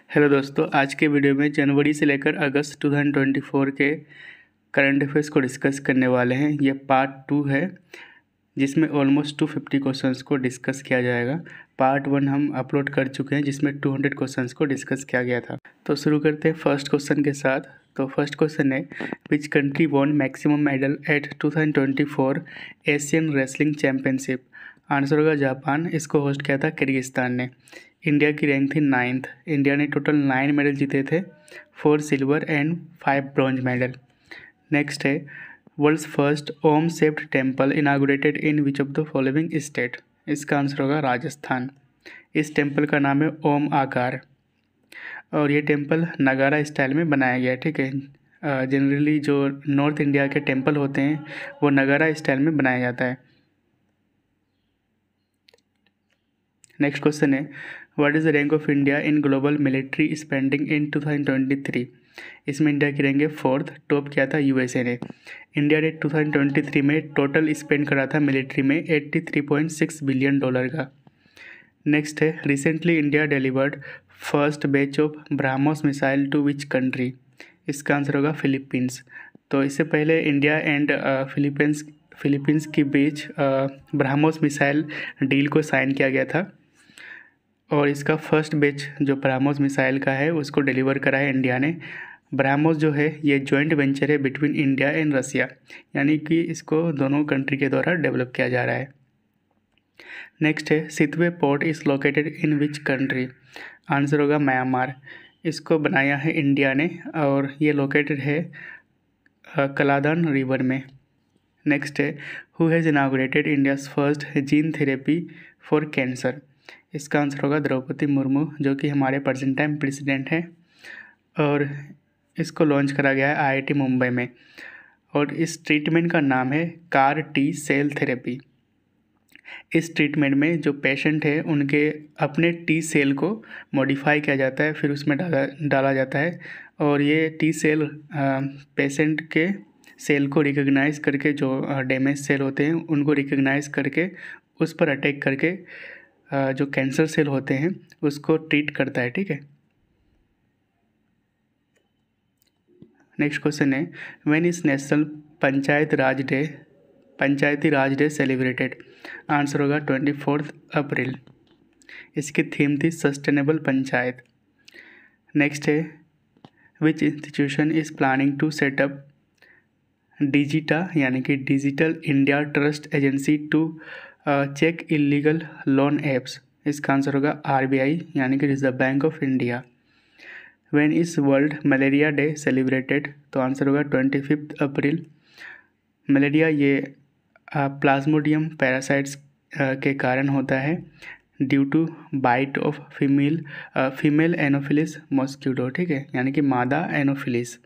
Hello दोस्तों, आज के वीडियो में जनवरी से लेकर अगस्त 2024 के करंट अफेयर्स को डिस्कस करने वाले हैं। ये पार्ट 2 है जिसमें ऑलमोस्ट 250 क्वेश्चंस को डिस्कस किया जाएगा। पार्ट 1 हम अपलोड कर चुके हैं जिसमें 200 क्वेश्चंस को डिस्कस किया गया था। तो शुरू करते हैं फर्स्ट क्वेश्चन के साथ। तो फर्स्ट क्वेश्चन है, which country won maximum medal at 2024 Asian wrestling championship. Answer होगा जापान। इसको होस्ट किया था किर्गिस्तान ने। इंडिया की रैंक थी 9th। इंडिया ने टोटल 9 मेडल जीते थे, 4 silver and 5 bronze medal. Next है, world's first Om shaped temple inaugurated in which of the following state. इसका आंसर होगा राजस्थान। इस टेम्पल का नाम है ओम आकार और ये टेम्पल नगारा स्टाइल में बनाया गया है। ठीक है, जनरली जो नॉर्थ इंडिया के टेम्पल होते हैं वो नगारा स्टाइल में बनाया जाता है। नेक्स्ट क्वेश्चन है, what is the rank of India in global military spending in 2023। इसमें इंडिया की रैंक है 4th। टॉप किया था यूएसए ने। इंडिया ने 2023 में टोटल स्पेंड करा था मिलिट्री में $83.6 बिलियन का। नेक्स्ट है, recently India delivered first batch of BrahMos missile to which country. इसका आंसर होगा फिलीपींस। तो इससे पहले इंडिया एंड फिलीपींस के बीच ब्रह्मोस मिसाइल डील को साइन किया गया था और इसका फर्स्ट बैच जो ब्रह्मोस मिसाइल का है उसको डिलीवर करा है इंडिया ने। ब्रह्मोस जो है ये जॉइंट वेंचर है बिटवीन इंडिया एंड रसिया, यानी कि इसको दोनों कंट्री के द्वारा डेवलप किया जा रहा है। नेक्स्ट है, Sittwe port is located in which country. Answer होगा म्यांमार। इसको बनाया है इंडिया ने और ये लोकेटेड है कलादान रिवर में। नेक्स्ट है, who has inaugurated India's first gene therapy for cancer. इसका आंसर होगा द्रौपदी मुर्मू, जो कि हमारे प्रेजेंट टाइम प्रेसिडेंट हैं और इसको लॉन्च करा गया है आईआईटी मुंबई में। और इस ट्रीटमेंट का नाम है कार टी सेल थेरेपी। इस ट्रीटमेंट में जो पेशेंट है उनके अपने टी सेल को मॉडिफाई किया जाता है, फिर उसमें डाला जाता है और ये टी सेल पेशेंट के सेल को रिकग्नाइज करके, जो डैमेज सेल होते हैं उनको रिकग्नाइज करके उस पर अटैक करके जो कैंसर सेल होते हैं उसको ट्रीट करता है। ठीक है, नेक्स्ट क्वेश्चन है, when is national Panchayati Raj day celebrated. Answer होगा 24 अप्रैल। इसकी थीम थी सस्टेनेबल पंचायत। नेक्स्ट है, which institution is planning to set up DIGITA यानी कि digital India trust agency to check illegal loan apps. इसका आंसर होगा आरबीआई यानी कि reserve bank of India. When is world malaria day celebrated. तो answer होगा 25 April. Malaria ये plasmodium parasites के कारण होता है due to bite of female anopheles mosquito. ठीक है, यानी कि मादा एनोफिलिस।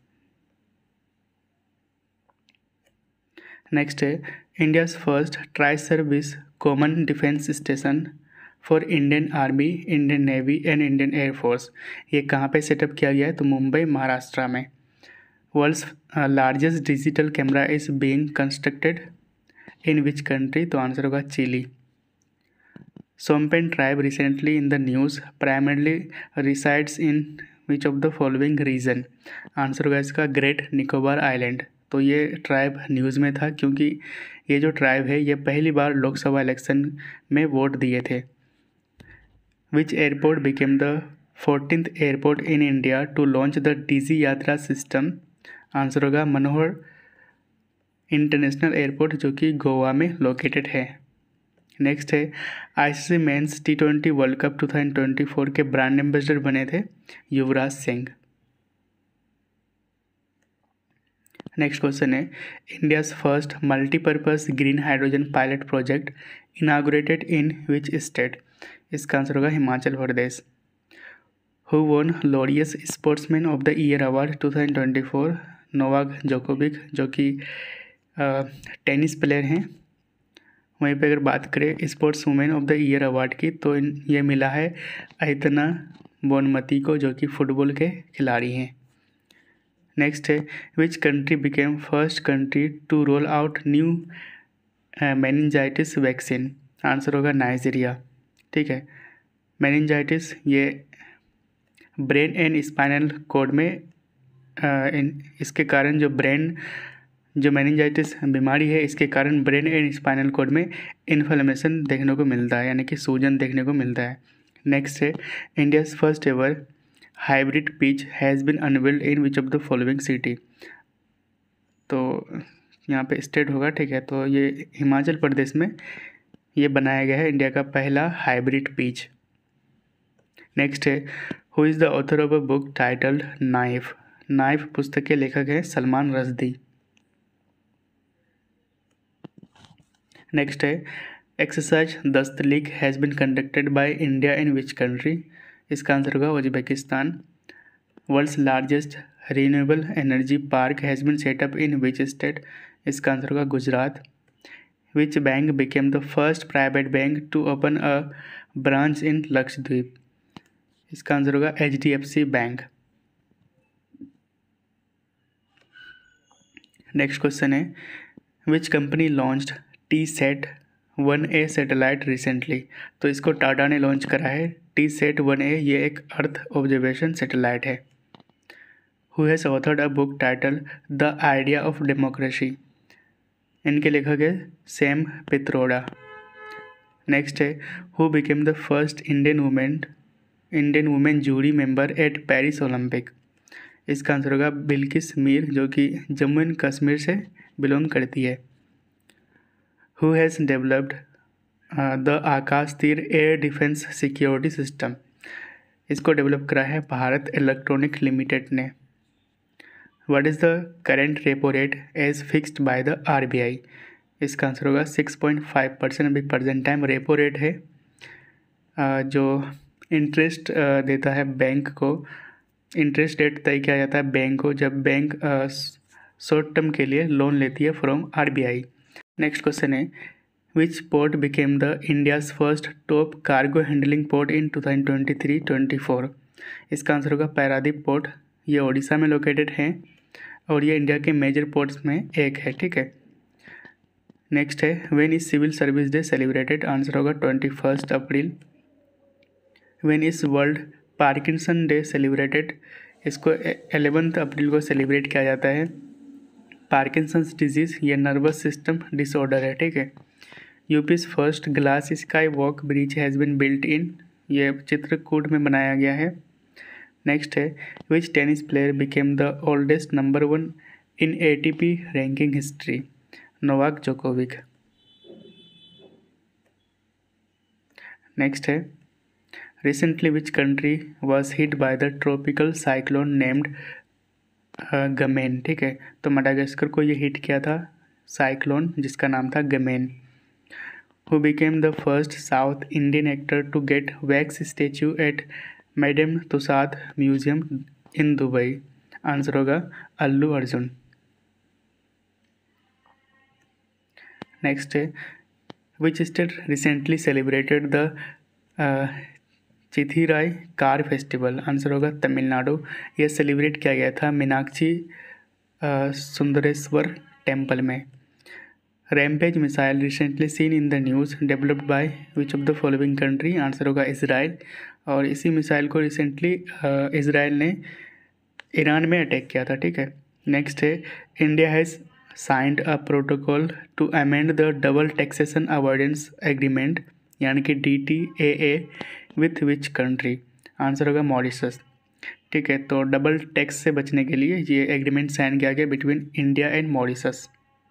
नेक्स्ट है, India's first tri service common defence station for Indian army, Indian navy and Indian air force. ये कहाँ पे सेटअप किया गया है? तो मुंबई महाराष्ट्र में। World's largest digital camera is being constructed in which country. तो आंसर होगा Chile. Shompen tribe recently in the news primarily resides in which of the following region. Answer होगा इसका ग्रेट निकोबार आइलैंड। तो ये ट्राइब न्यूज़ में था क्योंकि ये जो ट्राइब है ये पहली बार लोकसभा इलेक्शन में वोट दिए थे। Which airport became the 14th airport in India to launch the DigiYatra system. Answer होगा मनोहर इंटरनेशनल एयरपोर्ट, जो कि गोवा में लोकेटेड है। नेक्स्ट है, ICC men's T20 world cup 2024 के ब्रांड एम्बेसडर बने थे युवराज सिंह। नेक्स्ट क्वेश्चन है, India's first multipurpose green hydrogen pilot project inaugurated in which state. इसका आंसर होगा Himachal Pradesh. Who won Laureus sportsman of the year award 2024। Novak Djokovic, जो कि tennis player हैं। वहीं पे अगर बात करें sports women of the year award की तो ये मिला है अहितना बोनमती को, जो कि फुटबॉल के खिलाड़ी हैं। नेक्स्ट है, which country became first country to roll out new meningitis vaccine. Answer होगा नाइजीरिया। ठीक है, मेनिंजाइटिस ये ब्रेन एंड स्पाइनल कॉर्ड में इसके कारण जो मेनिंजाइटिस बीमारी है, इसके कारण ब्रेन एंड स्पाइनल कॉर्ड में इन्फ्लेमेशन देखने को मिलता है, यानी कि सूजन देखने को मिलता है। नेक्स्ट है India's first ever hybrid pitch has been unveiled in which of the following city. तो यहाँ पे स्टेट होगा, ठीक है। तो ये हिमाचल प्रदेश में ये बनाया गया है इंडिया का पहला हाइब्रिड पिच। नेक्स्ट है who is the author of a book titled knife. Knife पुस्तक के लेखक हैं सलमान रश्दी। नेक्स्ट है exercise Dustlik has been conducted by India in which country. इसका आंसर होगा Uzbekistan. World's largest renewable energy park has been set up in which state. इसका answer होगा Gujarat. Which bank became the first private bank to open a branch in Lakshadweep. इसका answer होगा HDFC bank. Next question है which company launched TSAT-1A satellite recently. तो इसको टाटा ने launch करा है। TSAT-1A ये एक अर्थ ऑब्जर्वेशन सैटेलाइट है। Who has authored a book title the idea of democracy. इनके लेखक है सैम पित्रोडा। नेक्स्ट है who became the first Indian women jury member at Paris Olympic. इसका आंसर होगा बिल्किस मीर, जो कि जम्मू एंड कश्मीर से बिलोंग करती है। Who has developed the Akash Teer air defence security system. इसको डेवलप करा है भारत इलेक्ट्रॉनिक लिमिटेड ने। What is the current repo rate as fixed by the RBI। इसका आंसर होगा 6.5%। अभी प्रेजेंट टाइम रेपो रेट है। जो इंटरेस्ट देता है बैंक को, इंटरेस्ट रेट तय किया जाता है बैंक को जब बैंक शॉर्ट टर्म के लिए लोन लेती है फ्रॉम RBI। नेक्स्ट क्वेश्चन है which port became the India's first top cargo handling port in 2023-24। इसका आंसर होगा पारादीप पोर्ट। ये ओडिशा में लोकेटेड है और ये इंडिया के मेजर पोर्ट्स में एक है, ठीक है। नेक्स्ट है when is civil service day celebrated. Answer होगा 21 April. When is world Parkinson day celebrated. इसको 11 अप्रैल को सेलिब्रेट किया जाता है। पार्किंसंस डिजीज़ ये नर्वस सिस्टम डिसऑर्डर है, ठीक है। UP's first glass sky walk bridge has been built in. ये चित्रकूट में बनाया गया है। नेक्स्ट है which tennis player became the oldest number 1 in ATP ranking history. Novak Djokovic. Next है recently which country was hit by the tropical cyclone named Gamane, ठीक है। तो मडागास्कर को ये हिट किया था साइक्लोन जिसका नाम था Gamane. Who became the first South Indian actor to get wax statue at Madame Tussauds museum in Dubai. Answer होगा अल्लू अर्जुन। नेक्स्ट है which state recently celebrated the Chithirai car festival. Answer होगा तमिलनाडु। यह सेलिब्रेट किया गया था मीनाक्षी सुंदरेश्वर टेम्पल में। Rampage missile recently seen in the news developed by which of the following country. Answer होगा Israel. और इसी मिसाइल को रिसेंटली इसराइल ने ईरान में अटैक किया था, ठीक है। नेक्स्ट है India has signed a protocol to amend the double taxation avoidance agreement यानी कि DTAA with which country. Answer होगा मॉरिशस, ठीक है। तो डबल टैक्स से बचने के लिए ये एग्रीमेंट साइन किया गया between India and Mauritius.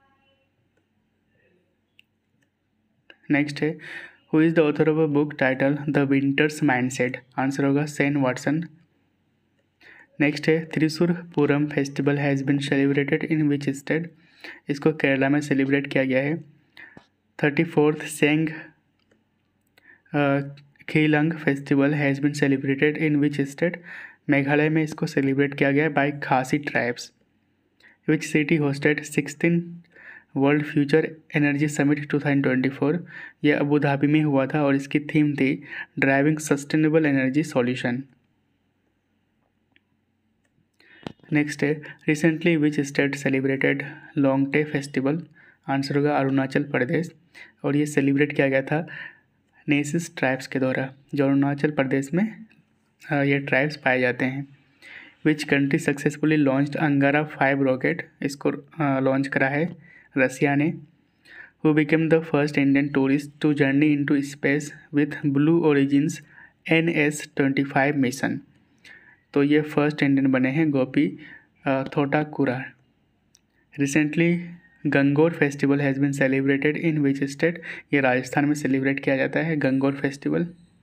Next है who is the author of a book title the winner's mindset. Answer होगा सेन वाटसन। नेक्स्ट है Thrissur Pooram festival has been celebrated in which state. इसको केरला में सेलिब्रेट किया गया है। 34th Seng Khihlang festival has been celebrated in which state. Meghalaya में इसको celebrate किया गया है by Khasi tribes. Which city hosted 16 world future energy summit 2024। यह अबू धाबी में हुआ था और इसकी थीम थी driving sustainable energy solution. Next है recently which state celebrated Longte festival. Answer होगा अरुणाचल प्रदेश। और ये सेलिब्रेट किया गया था नेसिस ट्राइब्स के द्वारा जो अरुणाचल प्रदेश में ये ट्राइब्स पाए जाते हैं। विच कंट्री सक्सेसफुली लॉन्च्ड अंगारा 5 रॉकेट, इसको लॉन्च करा है रसिया ने। Who became the first Indian tourist to journey into space with Blue Origin's NS-25 mission, तो ये फर्स्ट इंडियन बने हैं Gopi Thotakura. Recently Gangaur festival has been celebrated in which state, ये राजस्थान में सेलिब्रेट किया जाता है गंगोर फेस्टिवल।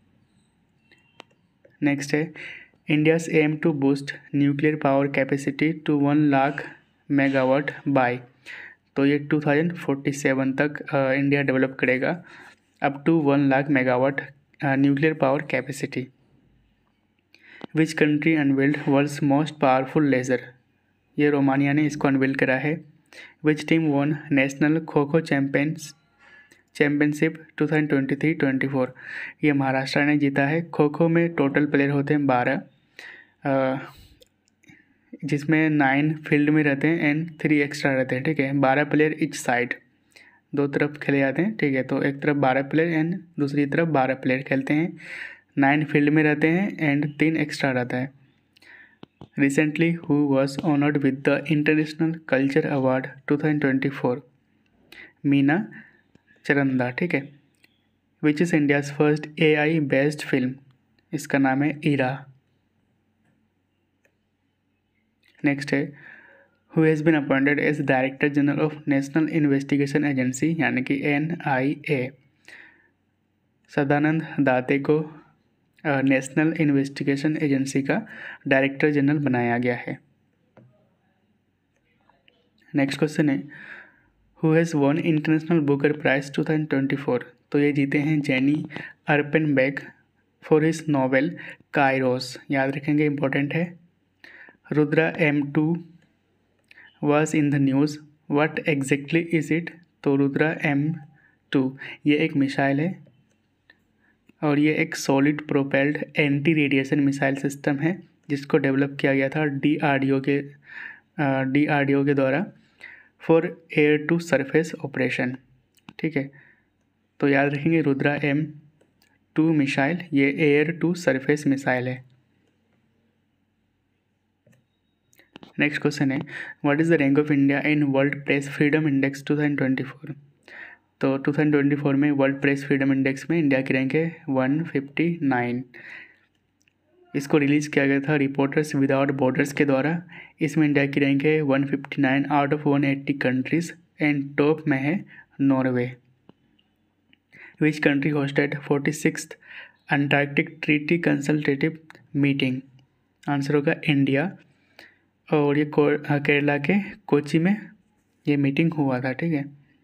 नेक्स्ट है India's aim to boost nuclear power capacity to 1 lakh megawatt by, तो ये 2047 तक इंडिया डेवलप करेगा up to 1 lakh megawatt nuclear power capacity. Which country unveiled world's most powerful laser, ये रोमानिया ने इसको अनवेल करा है। Which team von national kho kho championship 2023-24, ये महाराष्ट्र ने जीता है। खो खो में टोटल प्लेयर होते हैं 12, जिसमें 9 फील्ड में रहते हैं एंड 3 एक्स्ट्रा रहते हैं, ठीक है। 12 प्लेयर इच साइड, दो तरफ खेले जाते हैं, ठीक है। तो एक तरफ 12 प्लेयर एंड दूसरी तरफ 12 प्लेयर खेलते हैं। 9 फील्ड में रहते हैं एंड 3 एक्स्ट्रा रहता है। Recently who was honoured with the international culture award 2024, Meena Charanda, ठीक है। Which is India's first AI based film, इसका नाम है इरा। नेक्स्ट है who has been appointed as director general of national investigation agency यानी कि NIA, सदानंद दाते को नेशनल इन्वेस्टिगेशन एजेंसी का डायरेक्टर जनरल बनाया गया है। नेक्स्ट क्वेश्चन है who has won international Booker prize 2024, तो ये जीते हैं Jenny Erpenbeck for his novel Kairos, याद रखेंगे इंपॉर्टेंट है। Rudra M2 was in the news, what exactly is it, तो रुद्रा M2 ये एक मिसाइल है और ये एक solid propelled anti radiation missile system है जिसको डेवलप किया गया था DRDO के द्वारा for air to surface operation, ठीक है। तो याद रखेंगे रुद्रा M2 मिसाइल ये एयर टू सरफेस मिसाइल है। नेक्स्ट क्वेश्चन है what is the rank of India in world press freedom index 2024, तो 2024 में वर्ल्ड प्रेस फ्रीडम इंडेक्स में इंडिया की रैंक है 159। इसको रिलीज़ किया गया था रिपोर्टर्स विदाउट बॉर्डर्स के द्वारा। इसमें इंडिया की रैंक है 159 out of 180 countries and top में है Norway. Which country hosted 46th Antarctic treaty consultative meeting, answer होगा इंडिया, और ये केरला के कोची में ये मीटिंग हुआ था, ठीक है।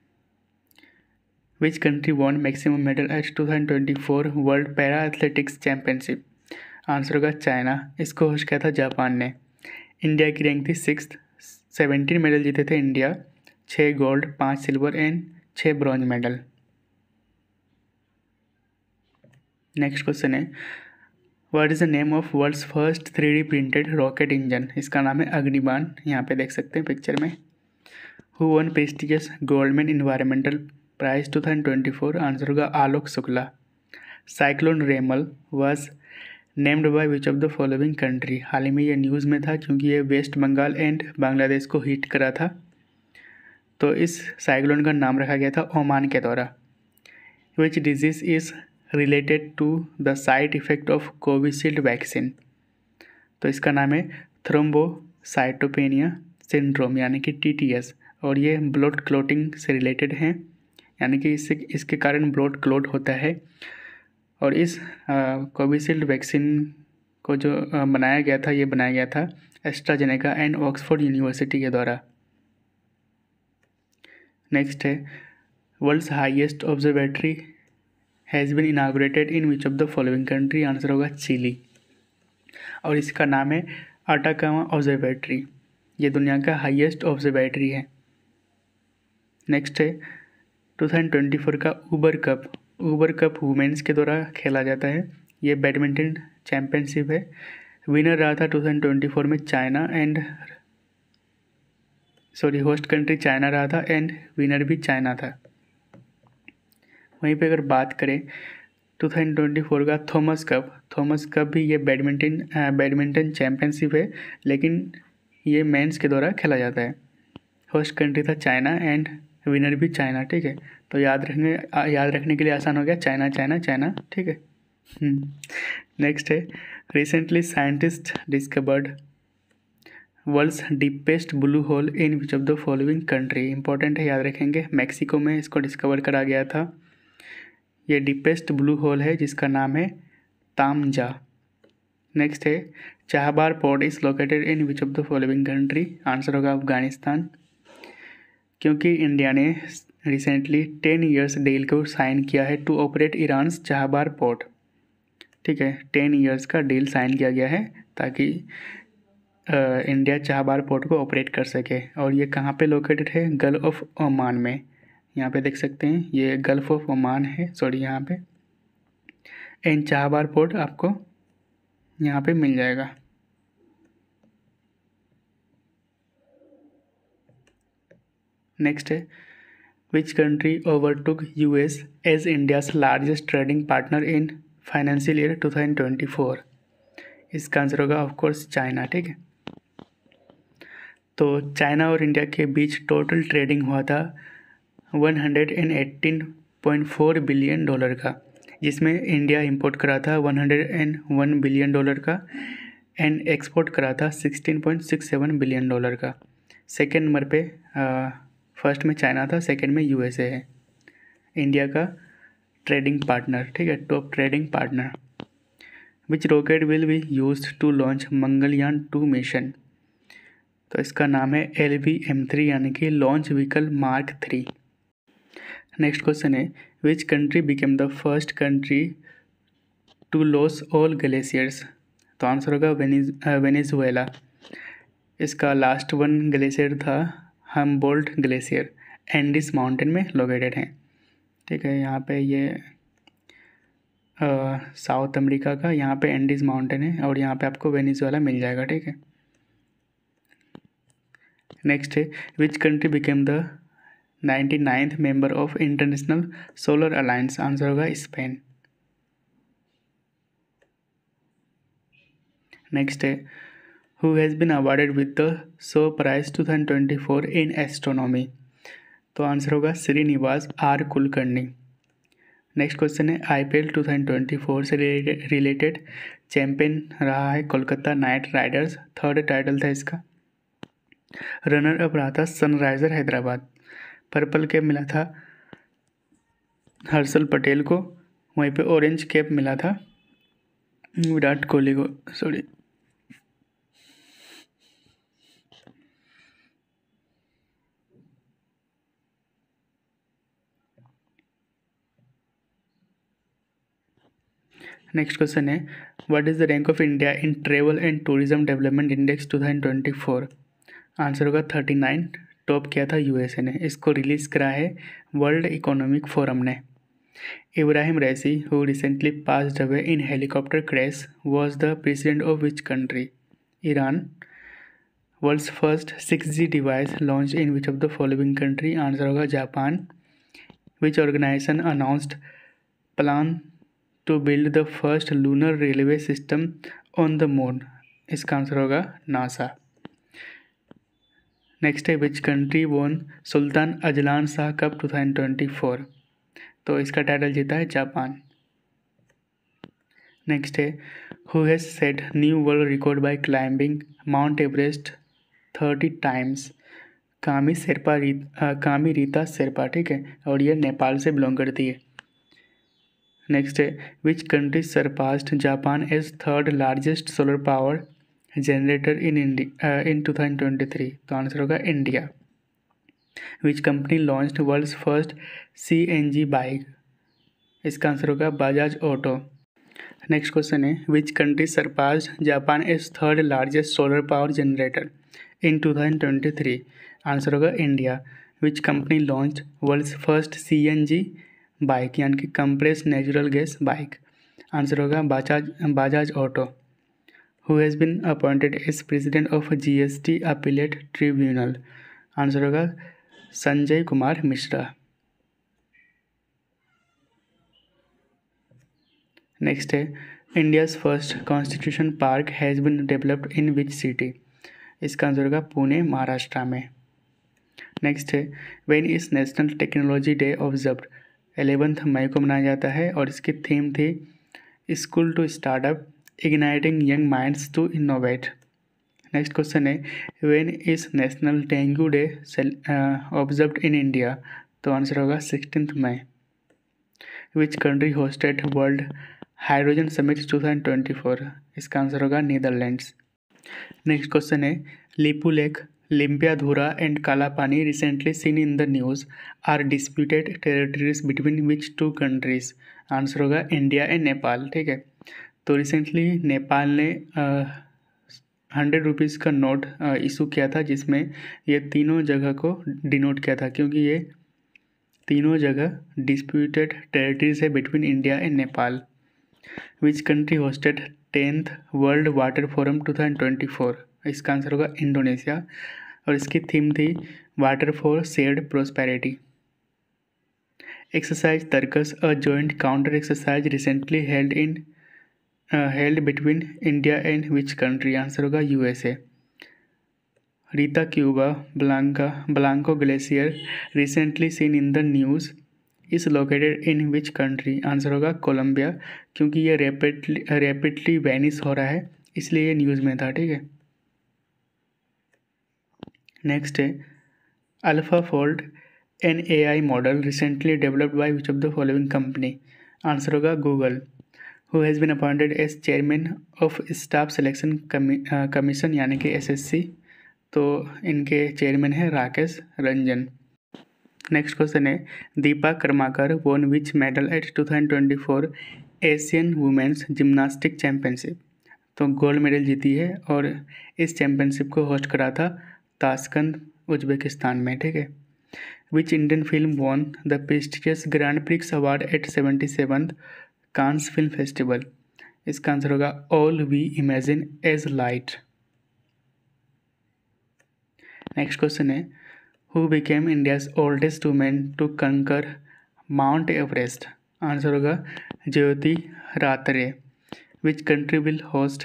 Which country won maximum medal at 2024 world para athletics championship, answer होगा चाइना, इसको होस्ट किया था जापान ने। इंडिया की रैंक थी 6th, 17 मेडल जीते थे India, 6 gold 5 silver and 6 bronze medal. Next question है what is the name of world's first 3D printed rocket engine, इसका नाम है अग्निबाण, यहाँ पे देख सकते हैं पिक्चर में। Who won prestigious Goldman environmental prize 2024, answer होगा Alok Shukla. Cyclone Remal was named by which of the following country, हाल ही में ये न्यूज़ में था क्योंकि ये वेस्ट बंगाल एंड बांग्लादेश को हिट करा था, तो इस साइक्लोन का नाम रखा गया था ओमान के द्वारा। Which disease is related to the side effect of Covishield vaccine, तो इसका नाम है थ्रोम्बोसाइटोपेनिया सिंड्रोम यानी कि TTS, और ये ब्लड क्लॉटिंग से रिलेटेड हैं, यानी कि इसके कारण ब्लड क्लॉट होता है। और इस कोविशील्ड वैक्सीन को जो बनाया गया था ये बनाया गया था एस्ट्राजेनेका एंड ऑक्सफोर्ड यूनिवर्सिटी के द्वारा। नेक्स्ट है world's highest observatory has been inaugurated in which of the following country, answer होगा चिली, और इसका नाम है अटाकामा ऑब्जर्वेटरी, ये दुनिया का हाईएस्ट ऑब्जर्वेटरी है। नेक्स्ट है 2024 का ऊबर कप वुमेन्स के द्वारा खेला जाता है, ये बैडमिंटन चैम्पियनशिप है। विनर रहा था 2024 में China and host country China रहा था एंड विनर भी चाइना था। वहीं पे अगर बात करें 2024 का थॉमस कप भी ये बैडमिंटन चैम्पियनशिप है, लेकिन ये मेंस के द्वारा खेला जाता है। होस्ट कंट्री था चाइना एंड विनर भी चाइना, ठीक है। तो याद रखने के लिए आसान हो गया, चाइना चाइना चाइना, ठीक है। नेक्स्ट है, recently scientist discovered world's deepest blue hole in which of the following country. Important है, याद रखेंगे। मैक्सिको में इसको डिस्कवर करा गया था। ये डीपेस्ट ब्लू होल है जिसका नाम है तामजा। नेक्स्ट है, Chabahar port is located in which of the following country. Answer होगा अफगानिस्तान, क्योंकि इंडिया ने रिसेंटली 10 ईयर्स डील को साइन किया है to operate Iran's Chabahar port, ठीक है। 10 ईयर्स का डील साइन किया गया है ताकि इंडिया चाहबार पोर्ट को ऑपरेट कर सके। और ये कहाँ पे लोकेटेड है? गल्फ ऑफ ओमान में। यहाँ पे देख सकते हैं, ये गल्फ ऑफ ओमान है, सॉरी यहाँ पे। एंड चाहबार पोर्ट आपको यहाँ पे मिल जाएगा। नेक्स्ट है, which country overtook US as India's largest trading partner in financial year 2024। इसका आंसर होगा ऑफकोर्स चाइना, ठीक है। तो चाइना और इंडिया के बीच टोटल ट्रेडिंग हुआ था 118.4 बिलियन डॉलर का, जिसमें इंडिया इंपोर्ट करा था 101 बिलियन डॉलर का एंड एक्सपोर्ट करा था 16.67 बिलियन डॉलर का। सेकेंड नंबर पे फर्स्ट में चाइना था, सेकेंड में यूएसए है इंडिया का ट्रेडिंग पार्टनर, ठीक है, top trading partner. Which rocket will be used to launch Mangalyaan 2 मिशन। तो इसका नाम है LVM-3 यानी कि launch vehicle mark 3। Next question है, which country became the first country to loss all glaciers. तो आंसर होगा वेनेजुएला। इसका लास्ट वन ग्लेशियर था हम्बोल्ट ग्लेशियर, एंडीज माउंटेन में लोकेटेड है, ठीक है। यहाँ पे ये साउथ अमेरिका का यहाँ पे एंडीज माउंटेन है और यहाँ पे आपको वेनेजुएला मिल जाएगा, ठीक है। नेक्स्ट है, which country became the 99th member of international solar alliance. Answer होगा स्पेन। नेक्स्ट है, who has been awarded with the Shaw prize 2024 in astronomy. तो आंसर होगा Shrinivas R Kulkarni. Next question है, IPL 2024 से रिलेटेड चैंपियन रहा है Kolkata Knight Riders, third title था इसका। रनर अप रहा था सनराइजर हैदराबाद। पर्पल कैप मिला था हर्षल पटेल को, वहीं पे ऑरेंज कैप मिला था विराट कोहली को, सॉरी। नेक्स्ट क्वेश्चन है, what is the rank of India in travel and tourism development index 2024। Answer होगा 39। टॉप किया था यूएसए ने। इसको रिलीज़ करा है वर्ल्ड इकोनॉमिक फोरम ने। Ibrahim Raisi who recently passed away in helicopter crash was the president of which country. Iran. World's first 6G device launch in which of the following country. Answer होगा Japan. Which organization announced plan to build the first lunar railway system on the moon. इसका answer होगा NASA. Next है, which country won Sultan Azlan Shah cup 2024। तो इसका title जीता है Japan. Next है, who has set new world record by climbing Mount Everest 30 times. Kami Rita Sherpa, ठीक है, और ये नेपाल से बिलोंग करती है। नेक्स्ट है, which country surpassed Japan as third largest solar power generator in 2023। तो आंसर होगा India. Which company launched world's first CNG bike. इसका आंसर होगा बजाज ऑटो। नेक्स्ट क्वेश्चन है, which country surpassed Japan as third largest solar power generator in 2023। Answer होगा India. Which company launched world's first CNG bike यानी कि compress natural gas bike. Answer होगा Bajaj auto. Who has been appointed as president of GST appellate tribunal. Answer होगा Sanjay Kumar Mishra. Next है India's first constitution park has been developed in which city. इसका answer होगा पुणे, महाराष्ट्र में। Next है when is national technology day observed. 11 मई को मनाया जाता है और इसकी थीम थी school to startup igniting young minds to innovate. Next question है when is national dengue day observed in India. तो आंसर होगा 16 मई। Which country hosted world hydrogen summit 2024। इसका आंसर होगा नीदरलैंड्स। नेक्स्ट क्वेश्चन है Lipulekh, Limpiyadhura and Kalapani recently seen in the news are disputed territories between which 2 countries. Answer होगा India and Nepal. ठीक है, तो रिसेंटली नेपाल ने 100 रुपीज़ का नोट इशू किया था जिसमें ये तीनों जगह को डिनोट किया था, क्योंकि ये तीनों जगह डिस्प्यूटेड टेरिटरीज है between India and Nepal. Which country hosted 10th world water forum 2024। इसका आंसर होगा इंडोनेशिया और इसकी थीम थी water for shared prosperity. Exercise Tarkash a joint counter exercise recently held between India and which country. Answer होगा USA. Ritacuba Blanco glacier recently seen in the news is located in which country. Answer होगा Colombia, क्योंकि ये rapidly vanish हो रहा है इसलिए ये news में था। ठीक है, नेक्स्ट है AlphaFold an AI model recently developed by which of the following company. Answer होगा Google. Who has been appointed as chairman of staff selection commission यानी कि SSC। तो इनके चेयरमैन है राकेश रंजन। नेक्स्ट क्वेश्चन है Dipa Karmakar won which medal at 2024 Asian women's gymnastic championship. तो gold medal जीती है और इस चैम्पियनशिप को होस्ट करा था ताशकंद, उज्बेकिस्तान में। ठीक है, which Indian film won the prestigious grand prix award at 77th Cannes film festival. इसका आंसर होगा all we imagine as light. Next question है who became India's oldest women to conquer Mount Everest. Answer होगा Jyoti Ratre. Which country will host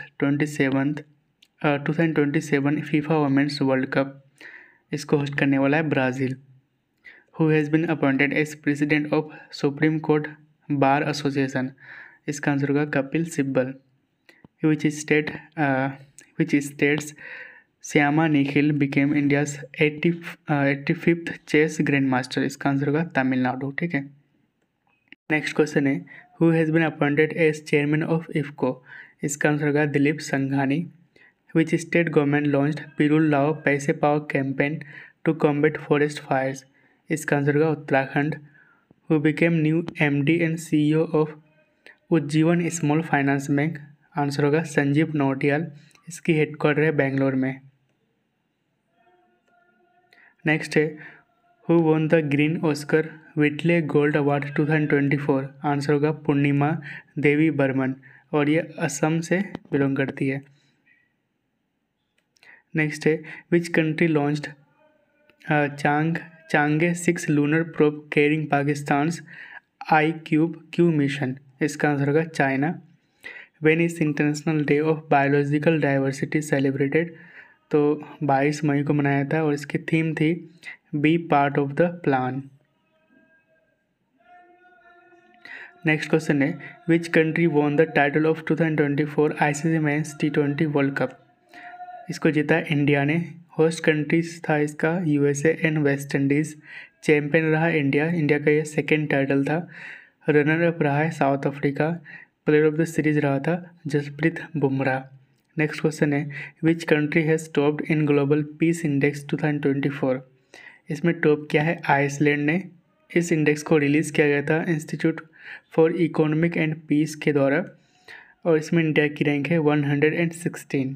2027 FIFA women's world cup. इसको host करने वाला है Brazil. Who has been appointed as president of supreme court bar association. इसका answer होगा Kapil Sibal. Which states Shyama Nikhil became India's 85th chess grand master. इसका answer होगा तमिलनाडु। ठीक है, नेक्स्ट क्वेश्चन है who has been appointed as chairman of IFFCO. इसका answer होगा Dilip Sanghani. Which state government launched पिरुल लाओ पैसे पाओ campaign to combat forest fires. इसका आंसर होगा Uttarakhand. Who became new MD and CEO of Ujjivan small finance bank. Answer होगा संजीव नौटियाल। इसकी हेडक्वार्टर है बेंगलोर में। नेक्स्ट है who won the green Oscar Whitley gold award 2024। Answer होगा पूर्णिमा देवी बर्मन और ये असम से बिलोंग करती है। नेक्स्ट है which country launched Chang'e 6 lunar probe carrying Pakistan's IQ mission. इसका आंसर होगा China. When is international day of biological diversity celebrated. तो 22 मई को मनाया था और इसकी थीम थी be part of the plan. Next question है which country won the title of 2024 ICC men's T20 world cup. इसको जीता इंडिया ने। होस्ट कंट्रीज था इसका USA and West Indies. Champion रहा इंडिया का ये सेकेंड टाइटल था। रनर अप रहा है South Africa. Player of the series रहा था जसप्रीत बुमराह। नेक्स्ट क्वेश्चन है which country has topped in global peace index 2024। इसमें टॉप किया है आइसलैंड ने। इस इंडेक्स को रिलीज़ किया गया था institute for economic and peace के द्वारा और इसमें इंडिया की रैंक है 116।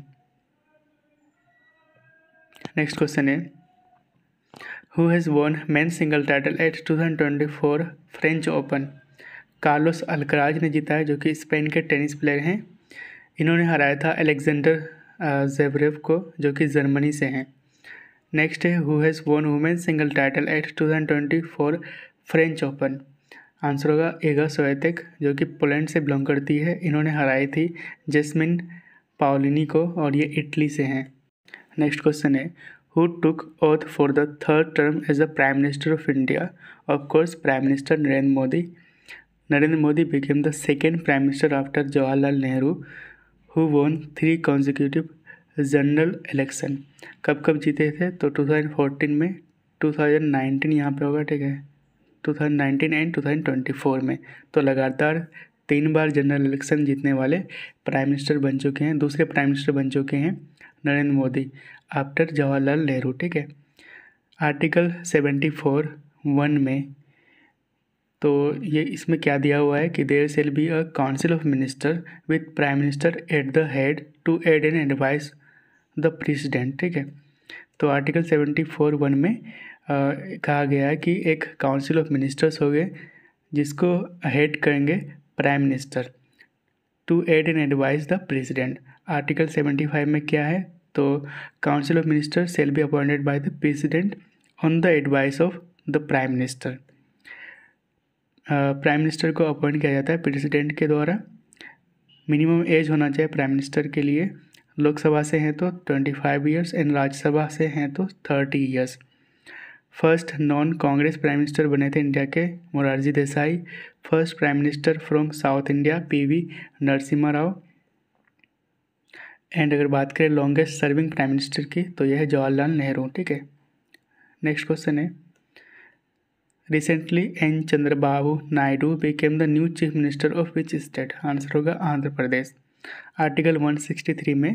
नेक्स्ट क्वेश्चन है who has won men single title at 2024 French Open. Carlos Alcaraz ने जीता है जो कि स्पेन के टेनिस प्लेयर हैं। इन्होंने हराया था अलेक्जेंडर ज़ेवरेव को जो कि जर्मनी से हैं। नेक्स्ट है who has won women single title at 2024 French Open. Answer होगा एगा स्विएतेक, जो कि पोलैंड से बिलोंग करती है। इन्होंने हराई थी जैस्मिन पाओलिनी को और ये इटली से हैं। नेक्स्ट क्वेश्चन है, who took oath for the third term as the prime minister of India? Of course prime minister Narendra Modi. Narendra Modi became the second prime minister after Jawaharlal Nehru, who won 3 consecutive general election. कब कब जीते थे? तो 2014 में, 2019 यहाँ पे होगा, ठीक है, 2019 एंड 2024 में। तो लगातार 3 बार जनरल इलेक्शन जीतने वाले प्राइम मिनिस्टर बन चुके हैं, दूसरे प्राइम मिनिस्टर बन चुके हैं नरेंद्र मोदी आफ्टर जवाहरलाल नेहरू, ठीक है। आर्टिकल 74(1) में तो ये इसमें क्या दिया हुआ है कि there shall be a council of minister with prime minister at the head to aid and advise the president, ठीक है। तो आर्टिकल 74(1) में कहा गया है कि एक काउंसिल ऑफ मिनिस्टर्स हो गए जिसको हेड करेंगे prime minister, to aid and advise the president. Article 75 में क्या है? तो council of minister shall be appointed by the president on the advice of the prime minister. Prime minister को appoint किया जाता है प्रेसिडेंट के द्वारा। मिनिमम एज होना चाहिए प्राइम मिनिस्टर के लिए, लोकसभा से हैं तो 25 ईयर्स एंड राज्यसभा से हैं तो 30 years. First non Congress prime minister बने थे इंडिया के Morarji Desai. First prime minister from South India PV Narasimha Rao. And अगर बात करें लॉन्गेस्ट सर्विंग प्राइम मिनिस्टर की तो यह है जवाहरलाल नेहरू, ठीक है। नेक्स्ट क्वेश्चन है, recently N Chandrababu Naidu became the new chief minister of which state? Answer होगा आंध्र प्रदेश। आर्टिकल 163 में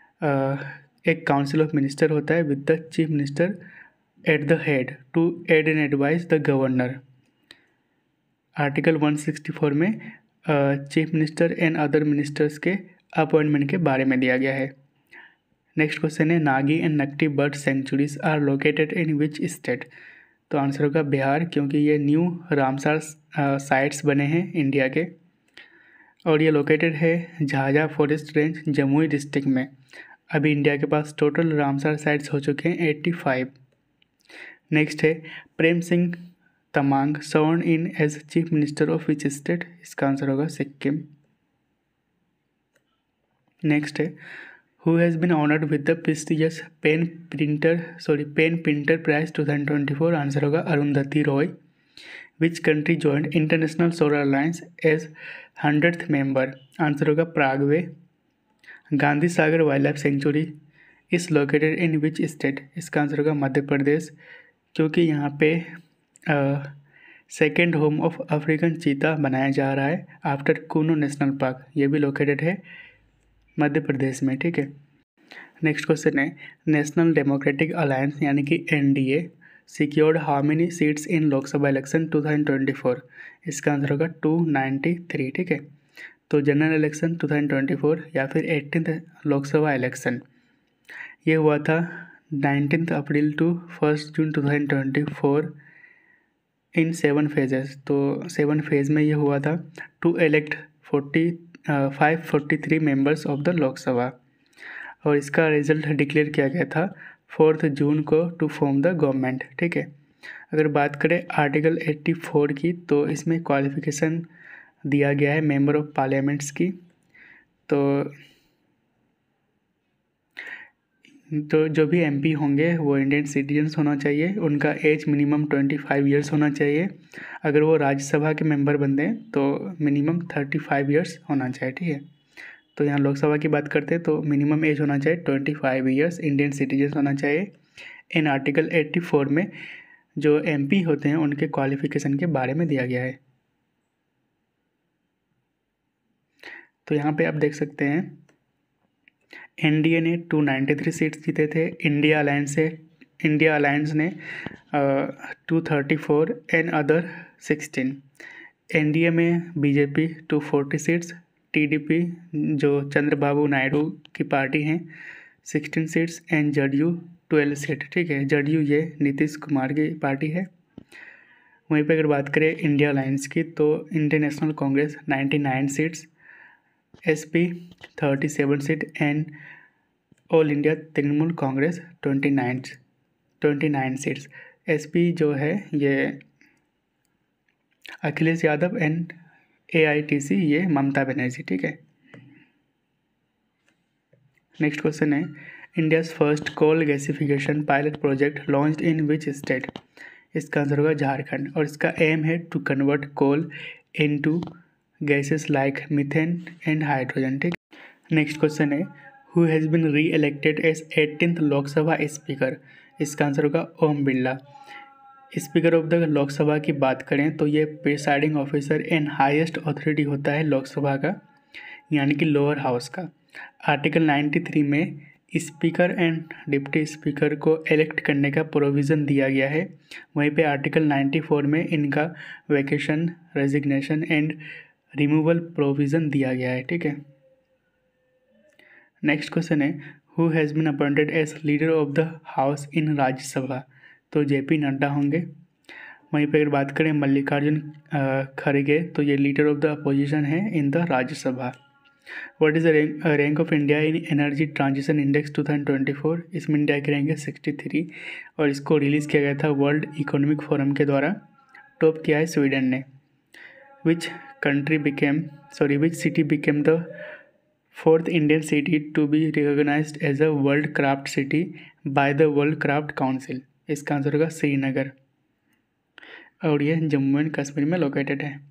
एक काउंसिल ऑफ मिनिस्टर होता है with the chief minister at the head to aid and advise the governor. Article 164 में chief minister and other ministers के appointment के बारे में दिया गया है। नेक्स्ट क्वेश्चन है, Nagi and Nakti bird sanctuaries are located in which state? तो आंसर होगा बिहार, क्योंकि ये न्यू रामसार साइट्स बने हैं इंडिया के और ये लोकेटेड है Jhajha forest range Jamui district में। अभी इंडिया के पास टोटल रामसार साइट्स हो चुके हैं 85। नेक्स्ट है, Prem Singh Tamang sworn in as chief minister of which state? इसका आंसर होगा सिक्किम। नेक्स्ट है, who has been honored with the prestigious PEN Pinter prize 2024? Answer होगा Arundhati Roy. Which country joined international solar alliance as 100th member? Answer होगा Paraguay. Gandhi Sagar wildlife sanctuary is located in which state? इसका answer होगा मध्य प्रदेश, क्योंकि यहाँ पे second home of African cheetah बनाया जा रहा है आफ्टर कूनो नेशनल पार्क। ये भी लोकेटेड है मध्य प्रदेश में, ठीक है। नेक्स्ट क्वेश्चन है, नेशनल डेमोक्रेटिक अलायंस यानी कि NDA secured how many seats in Lok Sabha election 2024? इसका आंसर होगा 293, ठीक है। तो जनरल इलेक्शन 2024 या फिर 18th लोकसभा इलेक्शन ये हुआ था 19 अप्रैल टू 1 जून 2024 इन 7 फेजेस। तो 7 फेज में ये हुआ था to elect 543 members of the Lok Sabha और इसका रिजल्ट डिक्लेयर किया गया था 4 जून को टू फॉर्म द गवर्नमेंट, ठीक है। अगर बात करें आर्टिकल 84 की तो इसमें क्वालिफिकेशन दिया गया है मेंबर ऑफ पार्लियामेंट्स की। तो जो भी एमपी होंगे वो इंडियन सिटीजन्स होना चाहिए, उनका एज मिनिमम 25 ईयर्स होना चाहिए। अगर वो राज्यसभा के मेंबर बनते हैं तो मिनिमम 35 ईयर्स होना चाहिए, ठीक है। तो यहाँ लोकसभा की बात करते हैं तो मिनिमम एज होना चाहिए 25 ईयर्स, इंडियन सिटीजन होना चाहिए। इन आर्टिकल 84 में जो एमपी होते हैं उनके क्वालिफिकेशन के बारे में दिया गया है। तो यहाँ पे आप देख सकते हैं एनडीए ने 293 सीट्स जीते थे, इंडिया अलायंस ने 234 एंड अदर 16। एनडीए में बीजेपी 240 सीट्स, टीडीपी जो चंद्रबाबू नायडू की पार्टी हैं 16 सीट्स एंड जदयू 12 सीट, ठीक है। जदयू ये नीतीश कुमार की पार्टी है। वहीं पे अगर बात करें इंडिया अलायंस की तो Indian national Congress 99 seats, SP 37 seat and all India Trinamool Congress 29 seats. SP जो है ये अखिलेश यादव एंड AITC ये ममता बनर्जी, ठीक है। नेक्स्ट क्वेश्चन है India's first coal gasification pilot project launched in which state. इसका आंसर होगा झारखंड, और इसका एम है to convert coal into gases like methane and hydrogen, ठीक। नेक्स्ट क्वेश्चन है who has been reelected as 18th Lok Sabha speaker. इसका answer होगा Om Birla. Speaker of the Lok Sabha की बात करें तो ये presiding officer and highest authority होता है लोकसभा का, यानी कि लोअर हाउस का। आर्टिकल 93 में स्पीकर एंड डिप्टी स्पीकर को इलेक्ट करने का प्रोविज़न दिया गया है। वहीं पे आर्टिकल 94 में इनका vacation, resignation and removal provision दिया गया है, ठीक है। नेक्स्ट क्वेश्चन है who has been appointed as leader of the house in Rajya Sabha. तो JP नड्डा होंगे। वहीं पर अगर बात करें मल्लिकार्जुन खड़गे तो ये लीडर ऑफ द अपोजिशन है in the Rajya Sabha. What is the rank of India in energy transition index 2024। इसमें इंडिया की रैंक है 63 और इसको रिलीज़ किया गया था वर्ल्ड इकोनॉमिक फोरम के द्वारा। टॉप किया है स्वीडन ने। Which city became the 4th Indian city to be recognised as a world craft city by the world craft council. इसका आंसर होगा श्रीनगर, और ये जम्मू एंड कश्मीर में लोकेटेड है।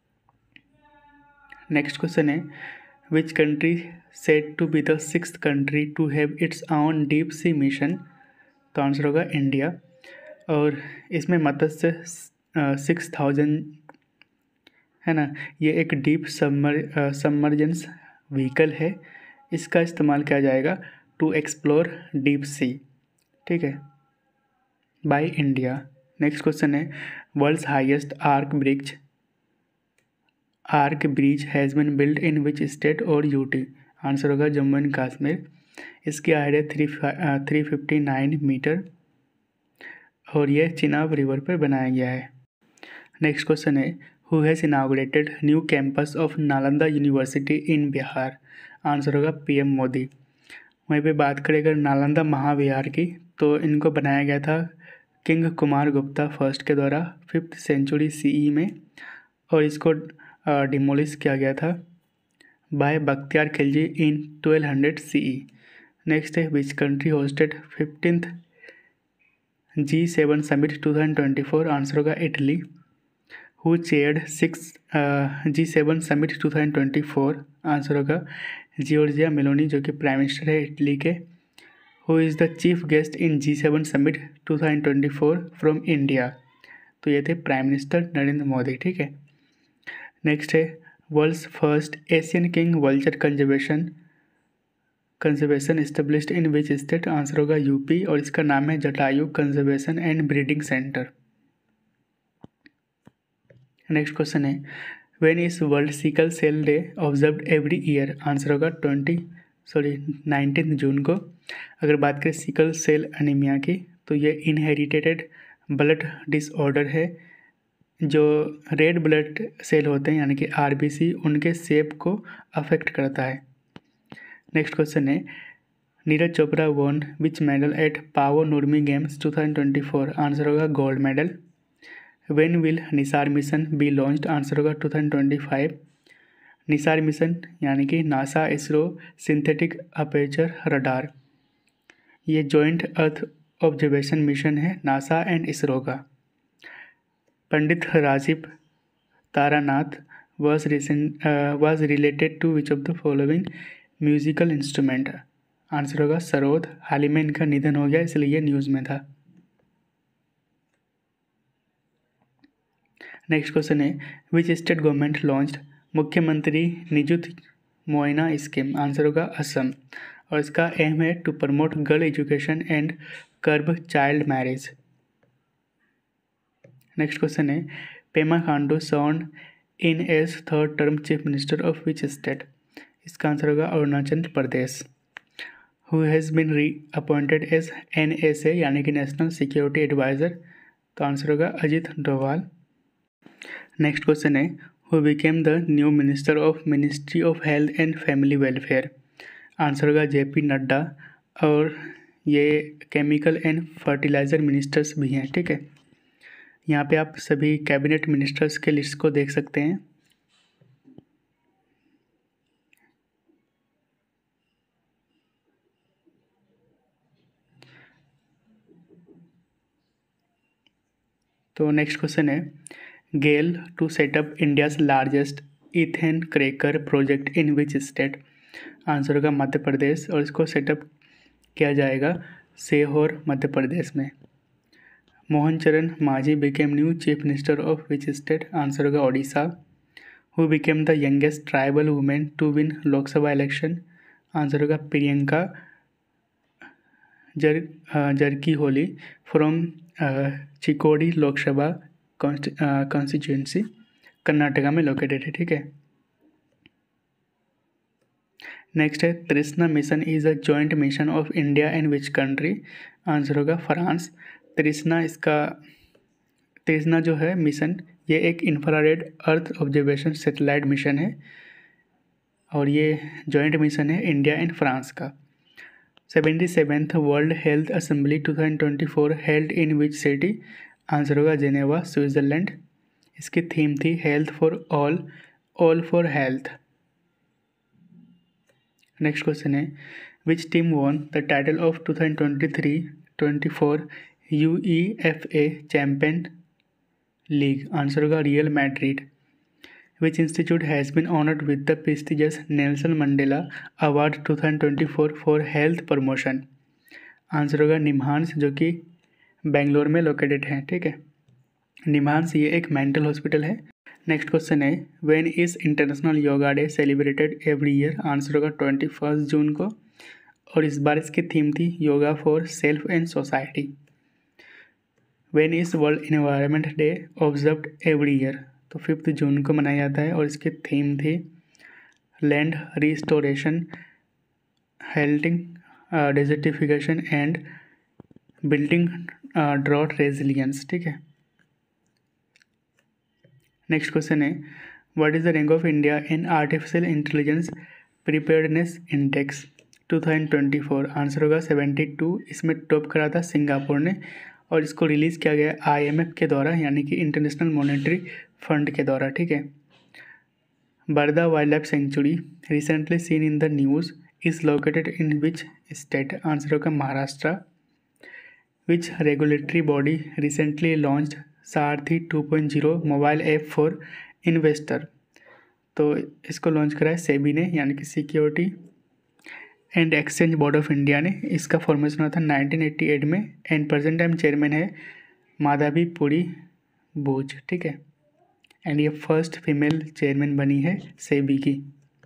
नेक्स्ट क्वेश्चन है which country said to be the 6th country to have its own deep sea mission. तो answer होगा India, और इसमें मत्स्य 6000 है ना, ये एक डीप सबमर्जेंस व्हीकल है। इसका इस्तेमाल किया जाएगा टू एक्सप्लोर डीप सी, ठीक है, बाय इंडिया। नेक्स्ट क्वेश्चन है world's highest arch bridge has been build in which state और UT। आंसर होगा जम्मू एंड कश्मीर। इसकी हाइट है 359 मीटर और यह चिनाब रिवर पर बनाया गया है। नेक्स्ट क्वेश्चन है who has inaugurated new campus of Nalanda university in Bihar. Answer होगा PM मोदी। वहीं पे बात करें अगर नालंदा महाविहार की तो इनको बनाया गया था किंग कुमार गुप्ता फर्स्ट के द्वारा 5th सेंचुरी CE में, और इसको डिमोलिश किया गया था by Bakhtiyar Khilji in 1200 CE। Next है which country hosted 15th G7 summit 2024। Answer होगा Italy. Who chaired 6th G7 summit 2024। Answer होगा जॉर्जिया मेलोनी, जो कि प्राइम मिनिस्टर है इटली के। Who is the chief guest in G7 summit 2024 from India. तो ये थे प्राइम मिनिस्टर नरेंद्र मोदी, ठीक है। नेक्स्ट है world's first Asian king vulture conservation established in which state. Answer होगा UP, और इसका नाम है Jatayu conservation and breeding centre. Next question है when is world sickle cell day observed every year. Answer होगा 19 जून को। अगर बात करें सिकल सेल एनीमिया की तो ये इनहेरिटेड ब्लड डिसऑर्डर है, जो रेड ब्लड सेल होते हैं यानी कि RBC उनके शेप को अफेक्ट करता है। नेक्स्ट क्वेश्चन है Neeraj Chopra won which medal at Paavo Nurmi games 2024। Answer होगा gold medal. When will NISAR mission be launched. Answer होगा 2025। निसार मिशन यानी कि NASA ISRO synthetic aperture radar, ये जॉइंट अर्थ ऑब्जर्वेशन मिशन है नासा एंड इसरो का। Pandit Rajeev Taranath was related to which of the following musical instrument. Answer होगा सरोद। हाल ही में इनका निधन हो गया इसलिए ये न्यूज़ में था। नेक्स्ट क्वेश्चन है विच स्टेट गवर्नमेंट लॉन्च्ड मुख्यमंत्री निजुत मुआयना स्कीम। आंसर होगा असम, और इसका एम है to promote girl education and curb child marriage. Next question है पेमा खांडू सॉन्ड in as 3rd term chief minister of which state. इसका आंसर होगा Arunachal Pradesh. Who has been reappointed as NSA यानी कि नेशनल सिक्योरिटी एडवाइज़र। तो answer होगा Ajit Doval. Next question है who became the new minister of ministry of health and family welfare. Answer होगा JP Nadda, और ये केमिकल एंड फर्टिलाइज़र मिनिस्टर्स भी हैं, ठीक है। यहाँ पे आप सभी कैबिनेट मिनिस्टर्स के लिस्ट को देख सकते हैं। तो नेक्स्ट क्वेश्चन है, GAIL to set up India's largest ethane cracker project in which state. Answer होगा मध्य प्रदेश, और इसको सेटअप किया जाएगा सीहोर मध्य प्रदेश में। Mohan Charan Majhi became new chief minister of which state. Answer होगा Odisha. Who became the youngest tribal women to win Lok Sabha election. Answer होगा Priyanka Jarkiholi from Chikodi Lok Sabha constituency, Karnataka में located है। ठीक है, नेक्स्ट है, Trishna mission is a joint mission of India and which country. Answer होगा France. Trishna जो है मिशन, ये एक infrared earth observation satellite mission है, और ये जॉइंट मिशन है इंडिया एंड फ्रांस का। 77th world health assembly 2024 held in which city. Answer होगा जेनेवा, स्विट्जरलैंड। इसकी थीम थी health for all for health. Next question है, which team won the title of 2023-24 UEFA champion league. Answer होगा Real Madrid. Which institute has been honoured with the prestigious Nelson Mandela award 2024 for health promotion. Answer होगा निम्हांस, जो कि बेंगलोर में located है। ठीक है, निम्हांस ये एक मेंटल हॉस्पिटल है। नेक्स्ट क्वेश्चन है, when is international yoga day celebrated every year. Answer होगा 21 जून को, और इस बार इसकी थीम थी yoga for self and society. When is world environment day observed every year. तो 5 जून को मनाया जाता है, और इसकी थीम थी land restoration, halting desertification and building drought resilience. ठीक है, नेक्स्ट क्वेश्चन है, what is the rank of India in artificial intelligence preparedness index 2024। Answer होगा 72। इसमें टॉप करा था सिंगापुर ने, और इसको रिलीज़ किया गया IMF के द्वारा, यानी कि इंटरनेशनल मॉनेटरी फंड के द्वारा। ठीक है, Barda wildlife sanctuary recently seen in the news is located in which state. Answer होगा Maharashtra. Which regulatory body recently launched Saarthi 2.0 mobile app for investor. तो इसको लॉन्च करा है सेबी ने, यानी कि security and exchange board of India ने। इसका फॉर्मेशन हुआ था 1988 में, एंड प्रेजेंट टाइम चेयरमैन है माधवी पुरी भूज। ठीक है, एंड ये फर्स्ट फीमेल चेयरमैन बनी है सेबी की।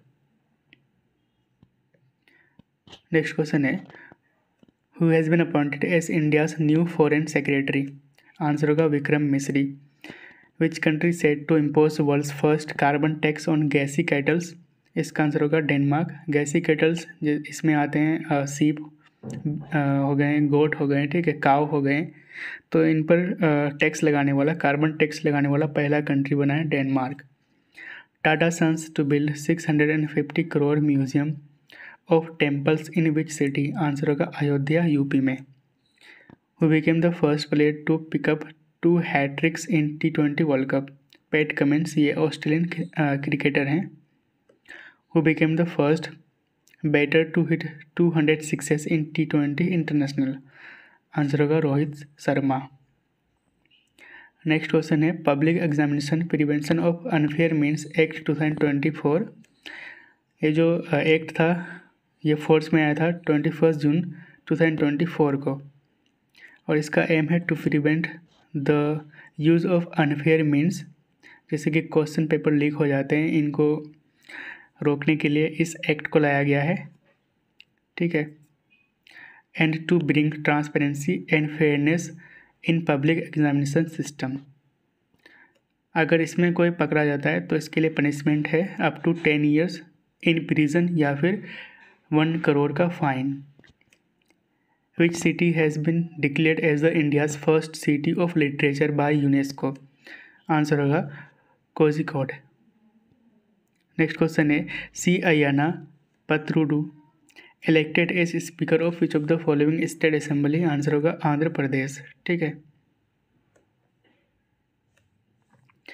नेक्स्ट क्वेश्चन है, who has been appointed as India's new foreign secretary. Answer होगा Vikram Misri. Which country set to impose world's first carbon tax on gassy cattles. इसका आंसर होगा डेनमार्क। गैसी कैटल्स इसमें आते हैं सीप हो गए, गोट हो गए, ठीक है, काव हो गए। तो इन पर टैक्स लगाने वाला, कार्बन टैक्स लगाने वाला पहला कंट्री बना है Denmark. Tata Sons to build 650 crore museum of temples in which city. Answer होगा अयोध्या, यूपी में। Who became the first player to pick up 2 hattricks in T20 world cup. Pat Cummins, ये ऑस्ट्रेलियन क्रिकेटर हैं। Who became the first batter to hit 200 sixes in T20 international. Answer होगा Rohit Sharma. Next question है, public examination prevention of unfair means act 2024। ये जो act था ये force में आया था 21 जून 2024 को, और इसका एम है to prevent the use of unfair means. जैसे कि क्वेश्चन पेपर लीक हो जाते हैं, इनको रोकने के लिए इस एक्ट को लाया गया है। ठीक है, and to bring transparency and fairness in public examination system. अगर इसमें कोई पकड़ा जाता है तो इसके लिए पनिशमेंट है up to 10 years in prison या फिर 1 करोड़ का fine. Which city has been declared as the India's first city of literature by UNESCO. Answer होगा कोझिकोड। नेक्स्ट क्वेश्चन है, C Ayyanna Patrudu elected as speaker of which of the following state assembly. Answer होगा आंध्र प्रदेश। ठीक है,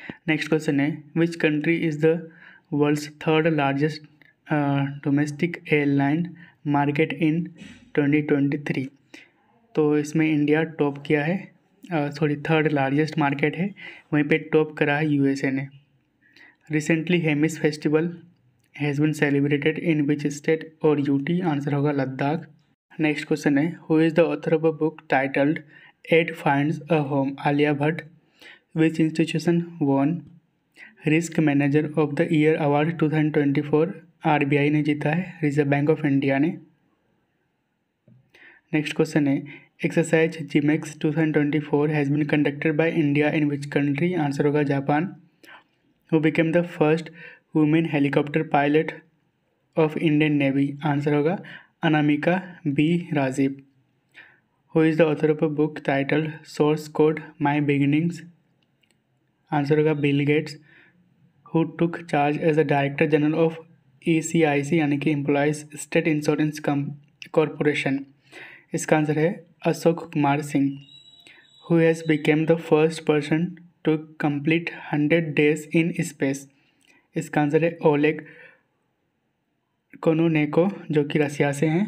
next question है which country is the world's third largest domestic airline market in 2023। तो इसमें India top किया है, थर्ड लार्जेस्ट मार्केट है, वहीं पे टॉप करा है यूएसए ने। Recently Hemis festival has been celebrated in which state और यूटी, आंसर होगा लद्दाख। नेक्स्ट क्वेश्चन है who is the author of a book titled Ed finds a home, Alia Bhatt. Which institution won risk manager of the year award 2024, RBI ने जीता है, reserve bank of India ने। Next question है exercise JIMEX 2024 has been conducted by India in which country, answer होगा Japan. Who became the first women helicopter pilot of Indian navy, answer होगा Anamika B Rajeev. Who is the author of a book titled source code my beginnings, answer होगा Bill Gates. Who took charge as the director general of ECIC यानी कि employees state insurance corporation, इसका answer है Ashok Kumar Singh. Who has become the first person to complete 100 days in space, इसका answer है Oleg कोनोनेको जो कि Russia से हैं।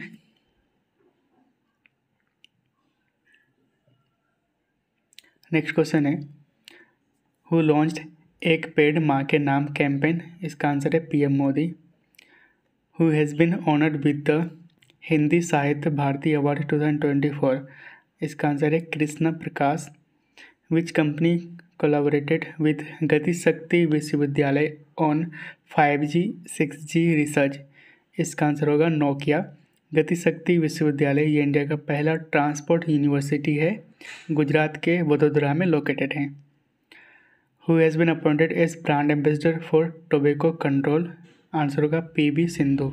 नेक्स्ट क्वेश्चन है हु लॉन्च्ड एक पेड़ माँ के नाम कैंपेन, इसका आंसर है PM Modi. Who has been honoured with the Hindi Sahitya Bharati award 2024, इसका आंसर है Krishna Prakash. Which company collaborated with Gati Shakti Vishwavidyalaya on 5G 6G research, इसका आंसर होगा नोकिया। गति शक्ति विश्वविद्यालय ये इंडिया का पहला ट्रांसपोर्ट यूनिवर्सिटी है, गुजरात के वडोदरा में लोकेटेड है। Who has been appointed as brand ambassador for tobacco control, answer होगा PB सिंधु।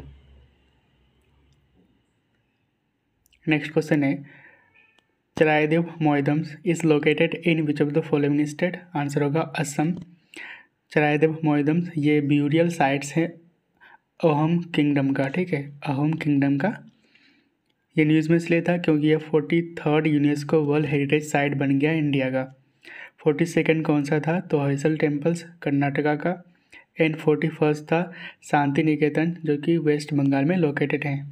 नेक्स्ट क्वेश्चन है Charaideo Moidams is located in which of the following state, answer होगा असम। चरायदेव मोइदम्स ये ब्यूरियल साइट्स हैं अहोम किंगडम का, ठीक है, अहोम किंगडम का। ये न्यूज़ में इसलिए था क्योंकि ये 43rd UNESCO world heritage site बन गया इंडिया का। 42nd कौन सा था, तो हॉयसल टेम्पल्स कर्नाटका का, एंड 41st था शांति निकेतन जो कि वेस्ट बंगाल में लोकेटेड है।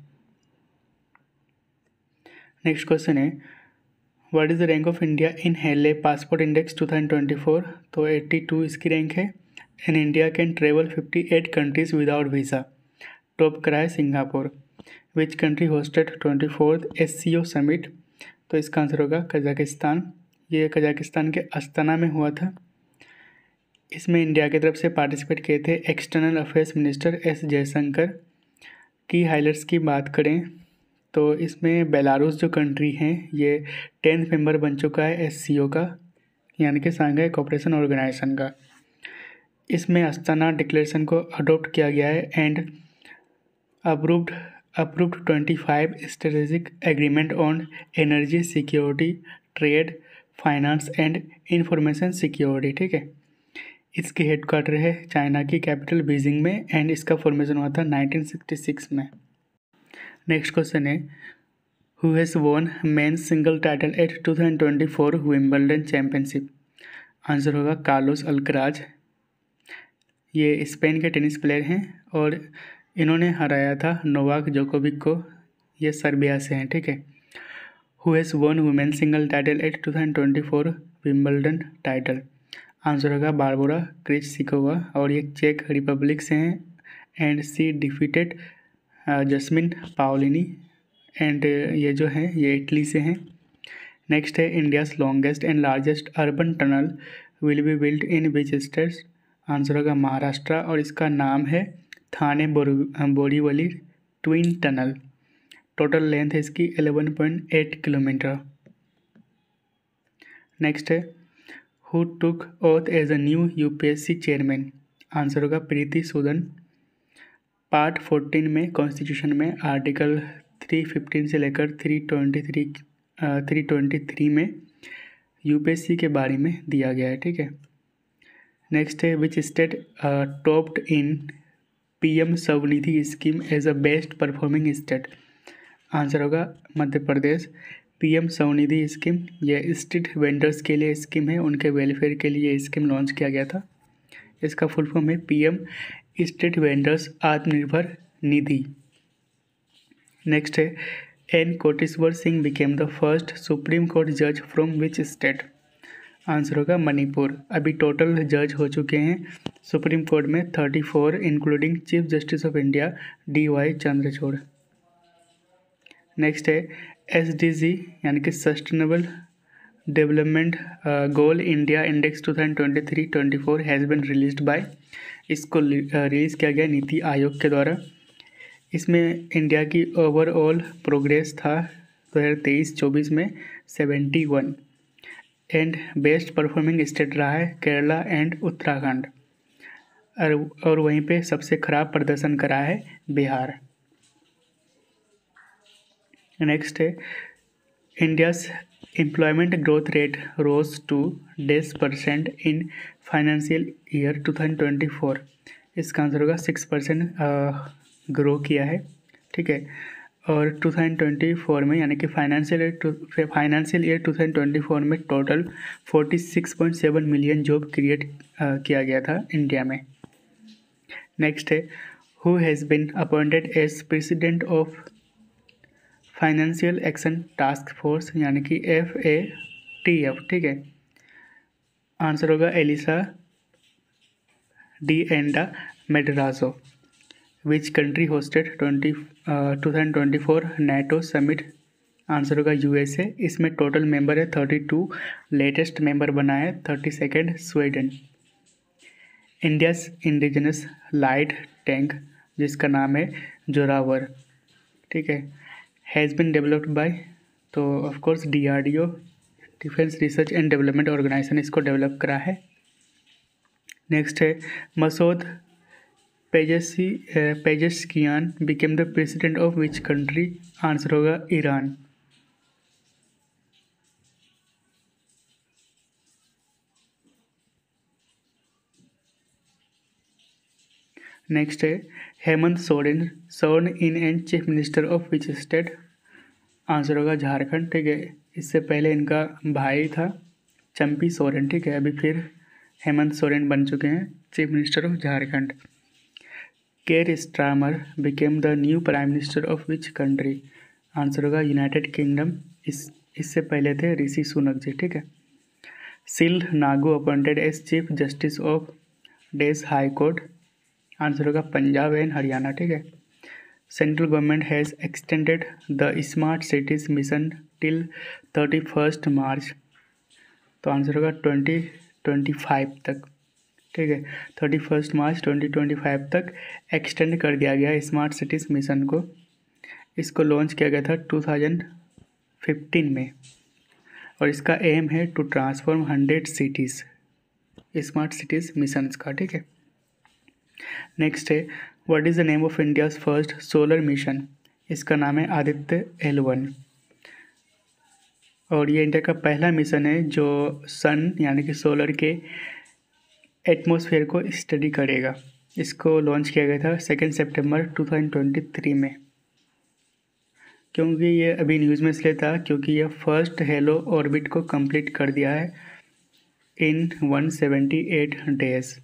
नेक्स्ट क्वेश्चन है what is the rank of India in Henley passport index 2024, तो 82 इसकी रैंक है। And India can travel 58 countries without visa, top करा है Singapore. Which country hosted 24th SCO summit, तो इसका आंसर होगा कजाकिस्तान। ये कजाकिस्तान के अस्ताना में हुआ था। इसमें इंडिया की तरफ से पार्टिसिपेट किए थे external affairs minister S Jaishankar. की हाइलाइट्स की बात करें तो इसमें बेलारूस जो कंट्री है ये 10th मेंबर बन चुका है SCO का, यानी कि सांघाई कोऑपरेशन ऑर्गेनाइजेशन का। इसमें अस्ताना डिक्लेरेशन को अडॉप्ट किया गया है and approved 25 strategic agreement on energy security, trade, finance and information security, ठीक है। इसकी हेडक्वार्टर है चाइना की कैपिटल बीजिंग में एंड इसका फॉर्मेशन हुआ था 1966 में। नेक्स्ट क्वेश्चन है who has won men's single title at 2024 Wimbledon championship, answer होगा कार्लोस अल्कराज। ये स्पेन के टेनिस प्लेयर हैं और इन्होंने हराया था नोवाक जोकोविक को, ये सर्बिया से हैं, ठीक है। Who has won women single title at 2024 Wimbledon title, answer होगा बारबोरा क्रिजसिकोवा और ये चेक रिपब्लिक से हैं and she defeated Jasmine Paolini and ये जो हैं ये इटली से हैं। नेक्स्ट है India's longest and largest urban tunnel will be built in which states, answer होगा महाराष्ट्र और इसका नाम है Thane Borivali twin tunnel. Total length है इसकी 11.8 किलोमीटर। नेक्स्ट है who took oath as a new UPSC chairman, answer होगा प्रीति सूदन। पार्ट 14 में कॉन्स्टिट्यूशन में आर्टिकल 315 से लेकर 323 में UPSC के बारे में दिया गया है, ठीक है। नेक्स्ट है which state topped in PM Svanidhi scheme as a best performing state, answer होगा मध्य प्रदेश। PM स्वनिधि स्कीम ये स्ट्रीट वेंडर्स के लिए स्कीम है, उनके वेलफेयर के लिए स्कीम लॉन्च किया गया था। इसका फुल फॉर्म है PM street vendors Atmanirbhar Nidhi. Next है N Koteshwar Singh became the first supreme court जज फ्रॉम विच स्टेट। आंसर होगा मणिपुर। अभी टोटल जज हो चुके हैं सुप्रीम कोर्ट में 34 including chief justice of India DY Chandrachud. Next है SDG यानी कि sustainable development goal India index 2023-24 has been released by. इसको रिलीज़ किया गया नीति आयोग के द्वारा। इसमें इंडिया की ओवरऑल प्रोग्रेस था 2023-24 में 71 एंड बेस्ट परफॉर्मिंग स्टेट रहा है केरला एंड उत्तराखंड, और वहीं पे सबसे खराब प्रदर्शन करा है बिहार। नेक्स्ट है India's employment growth rate rose to %% in financial year 2024। इसका आंसर होगा 6% ग्रो किया है, ठीक है। और 2024 में यानी कि फाइनेंशियल ईयर 2024 में टोटल 46.7 मिलियन जॉब क्रिएट किया गया था इंडिया में। नेक्स्ट है who has been appointed as president of financial action task force यानी कि FATF, ठीक है। आंसर होगा Elisa de Anda Madrazo. Which country hosted 2024 NATO summit. Answer होगा USA। इसमें टोटल मेंबर है 32, लेटेस्ट मेंबर बना है 32 Sweden. India's indigenous light tank जिसका नाम है जोरावर, ठीक है, हैज़ बिन डेवलप्ड बाय, तो of course DRDO defence research and development organisation इसको डेवलप करा है। नेक्स्ट है Masoud Pezeshkian became the president of which country. Answer होगा ईरान। नेक्स्ट है Hemant Soren sworn in and chief minister of which state. Answer होगा झारखंड, ठीक है। इससे पहले इनका भाई था चंपी सोरेन, ठीक है। अभी फिर हेमंत सोरेन बन चुके हैं chief minister of Jharkhand. Keir Starmer became the new prime minister of which country. Answer होगा यूनाइटेड किंगडम। इससे पहले थे ऋषि सुनक जी, ठीक है। Sheel Nagu appointed as chief justice of this high court. Answer होगा पंजाब एंड हरियाणा, ठीक है। Central government has extended the smart cities mission till 31 March. तो आंसर होगा 2025 तक, ठीक है। 31 मार्च 2025 तक एक्सटेंड कर दिया गया स्मार्ट सिटीज़ मिशन को। इसको लॉन्च किया गया था 2015 में, और इसका एम है to transform 100 cities smart cities missions का, ठीक है। नेक्स्ट है what is the name of India's first solar mission. इसका नाम है आदित्य L1, और ये इंडिया का पहला मिशन है जो सन यानी कि सोलर के एटमॉस्फेयर को स्टडी करेगा। इसको लॉन्च किया गया था 2 सितंबर 2023 में। क्योंकि ये अभी न्यूज़ में इसलिए था क्योंकि यह फर्स्ट हेलो ऑर्बिट को कंप्लीट कर दिया है इन 178 डेज।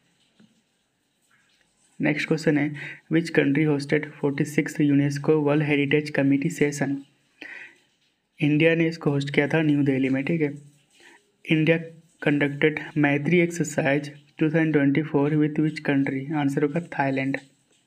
नेक्स्ट क्वेश्चन है which country hosted 46 UNESCO world heritage committee session. India ने इसको होस्ट किया था न्यू दिल्ली में, ठीक है। India conducted Maitri exercise 2024 with which country. Answer होगा थाईलैंड।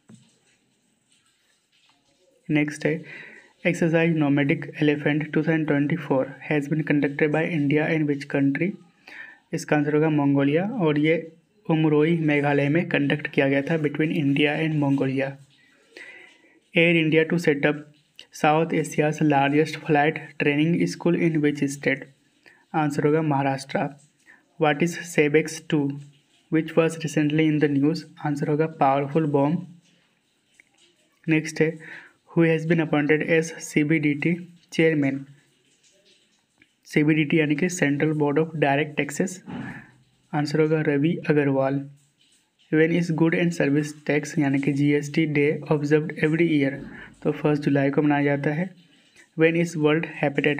नेक्स्ट है exercise nomadic elephant 2024 has been conducted by India in which country. इसका आंसर होगा मंगोलिया, और ये उमरोई मेघालय में कंडक्ट किया गया था between India and Mongolia. Air India to setup South Asia's largest flight training school in which state. Answer होगा Maharashtra. What is SEBEX 2 which was recently in the news. Answer होगा powerful bomb. Next है who has been appointed as CBDT chairman. CBDT यानी कि central board of direct taxes. Answer होगा Ravi Agrawal. When is good and service tax यानी कि GST day observed every year. तो 1 जुलाई को मनाया जाता है। When is world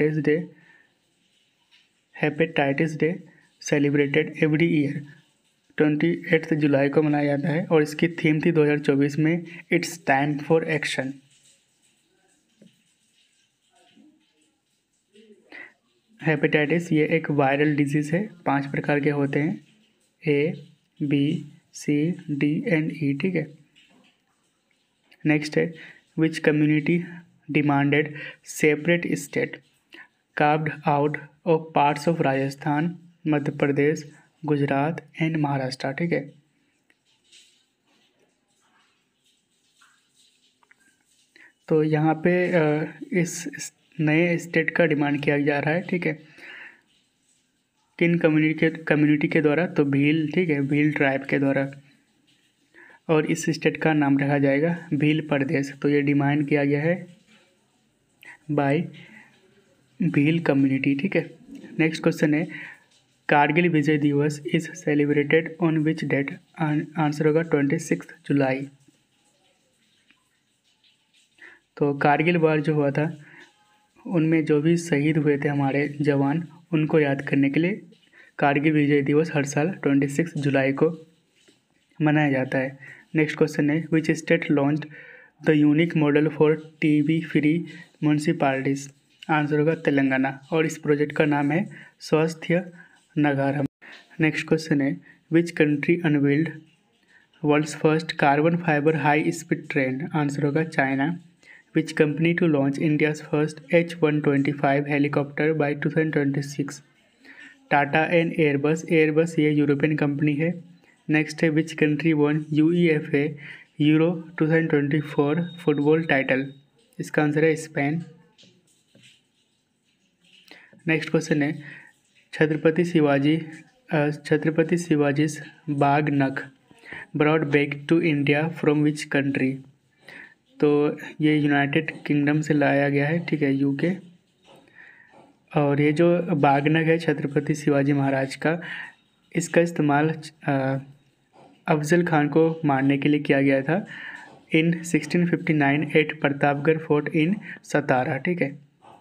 hepatitis day celebrated every year. 28 जुलाई को मनाया जाता है और इसकी थीम थी 2024 में it's time for action. Hepatitis ये एक वायरल डिजीज़ है, 5 प्रकार के होते हैं, A, B, C, D and E, ठीक है। नेक्स्ट है which community demanded separate state carved out of parts of Rajasthan, Madhya Pradesh, Gujarat and Maharashtra, ठीक है। तो यहाँ पे इस नए स्टेट का डिमांड किया जा रहा है, ठीक है। किन कम्युनिटी के द्वारा? तो भील, ठीक है, भील ट्राइब के द्वारा। और इस स्टेट का नाम रखा जाएगा भील प्रदेश। तो ये डिमांड किया गया है बाय भील कम्युनिटी, ठीक है। नेक्स्ट क्वेश्चन है Kargil Vijay Diwas is celebrated on which date? Answer होगा 26 जुलाई। तो कारगिल वार जो हुआ था उनमें जो भी शहीद हुए थे हमारे जवान, उनको याद करने के लिए कारगिल विजय दिवस हर साल 26 जुलाई को मनाया जाता है। नेक्स्ट क्वेश्चन है which state launched the unique model for TB free municipalities? Answer होगा तेलंगाना और इस प्रोजेक्ट का नाम है स्वास्थ्य नगारम। नेक्स्ट क्वेश्चन है which country unveiled world's first carbon fibre high speed train? Answer होगा China. Which company to launch India's first H125 helicopter by 2026? Tata and Airbus. Airbus ये यूरोपियन कंपनी है। नेक्स्ट है which country won UEFA Euro 2024 football title? इसका answer है Spain. Next question है Chhatrapati Shivaji's bagh nakh brought back to India from which country? तो ये United kingdom से लाया गया है, ठीक है, UK। और ये जो बागनग है छत्रपति शिवाजी महाराज का, इसका इस्तेमाल अफजल खान को मारने के लिए किया गया था in 1659 at Pratapgarh fort in Satara, ठीक है।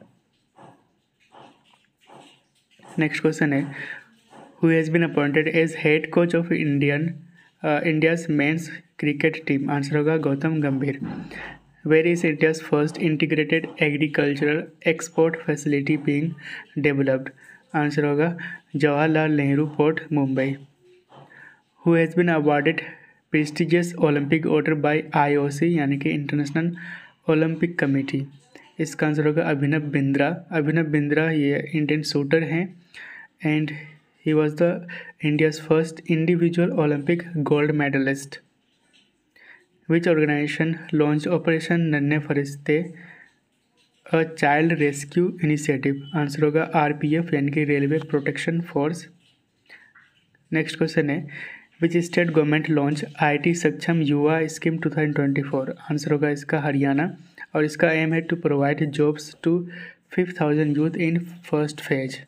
नेक्स्ट क्वेश्चन है who has been appointed as head coach of India's men's cricket team? Answer होगा Gautam Gambhir. Where is India's first integrated agricultural export facility being developed? Answer होगा Jawaharlal Nehru port Mumbai. Who has been awarded prestigious Olympic order by IOC यानी कि international Olympic committee? इसका answer होगा अभिनव बिंद्रा। अभिनव बिंद्रा ये Indian shooter हैं and he was the India's first individual Olympic gold medallist. Which organisation launch operation Nanhe Farishte a child rescue initiative? Answer होगा RPF यानी कि railway protection force. Next question है which state government launch IT Saksham युवा scheme 2024? Answer होगा इसका हरियाणा और इसका aim है to provide jobs to 5000 youth in first phase.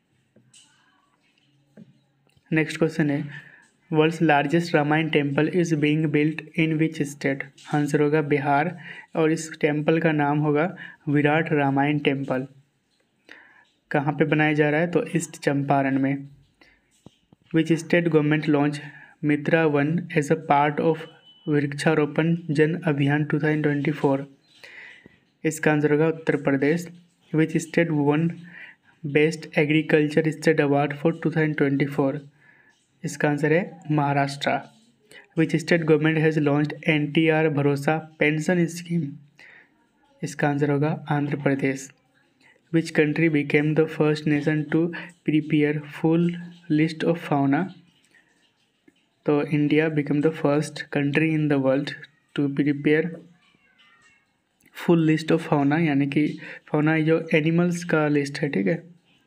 Next question है world's largest Ramayan temple is being built in which state? Answer होगा बिहार और इस टेम्पल का नाम होगा विराट रामायण टेम्पल। कहाँ पे बनाया जा रहा है? तो ईस्ट चंपारण में। Which state government launch Mitra Van as a part of Vriksharopan Jan Abhiyan 2024? इसका आंसर होगा Uttar Pradesh. Which state won best agriculture state award for 2024? इसका आंसर है Maharashtra. Which state government has launched NTR Bharosa pension scheme? इसका आंसर होगा Andhra Pradesh. Which country became the first nation to prepare full list of fauna? तो India become the first country in the world to prepare full list of fauna, यानी कि fauna जो animals का list है, ठीक है।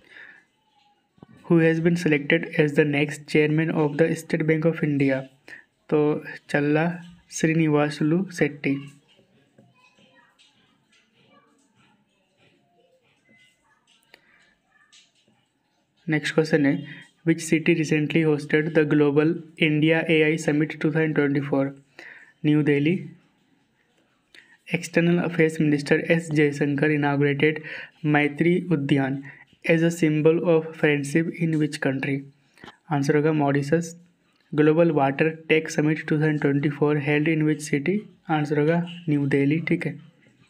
Who has been selected as the next chairman of the state bank of India? तो Challa Srinivasulu Setty. Next question है which city recently hosted the global India AI summit 2024? New Delhi. External affairs minister S Jaishankar inaugurated Maitri Udyan as a symbol of friendship in which country? Answer होगा Mauritius. Global water tech summit 2024 held in which city? Answer होगा न्यू दिल्ली। ठीक है।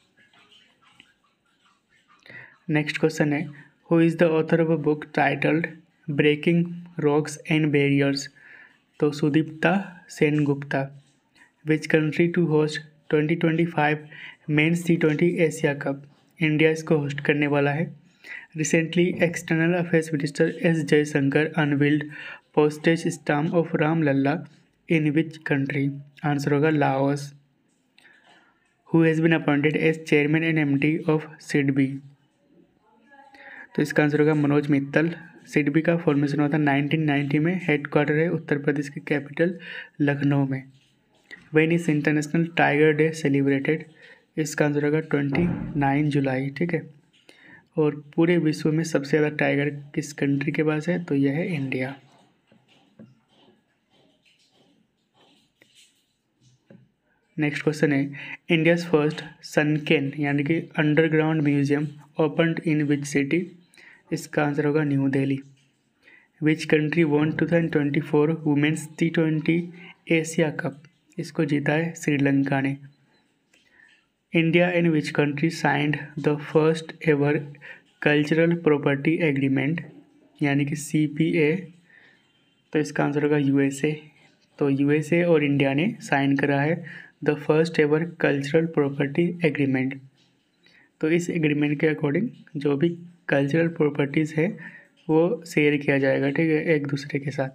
Next question है, who is the author of a book titled breaking rocks and barriers? तो Sudipta Sengupta. Which country to host 2025 men's T20 Asia cup? India इसको host करने वाला है। Recently external affairs minister S Jaishankar unveiled postage stamp of Ramlalla in which country? Answer होगा Laos. Who has been appointed as chairman and MD of SIDBI? तो इसका answer होगा मनोज मित्तल। सिडबी का formation हुआ था 1990 में। हेडक्वार्टर है उत्तर प्रदेश की कैपिटल लखनऊ में। When is international tiger day celebrated? इसका आंसर होगा 29 जुलाई। ठीक है। और पूरे विश्व में सबसे ज़्यादा टाइगर किस कंट्री के पास है? तो यह है इंडिया। नेक्स्ट क्वेश्चन है, इंडियाज़ फर्स्ट सनकेन यानी कि underground museum opened in which city? इसका आंसर होगा New Delhi. Which country won 2024 women's T20 Asia cup? इसको जीता है श्रीलंका ने। India and which country signed the first ever cultural property agreement यानी कि CPA? तो इसका आंसर होगा USA। तो USA और इंडिया ने साइन करा है the first ever cultural property agreement. तो इस एग्रीमेंट के अकॉर्डिंग जो भी कल्चरल प्रॉपर्टीज़ है वो शेयर किया जाएगा, ठीक है, एक दूसरे के साथ।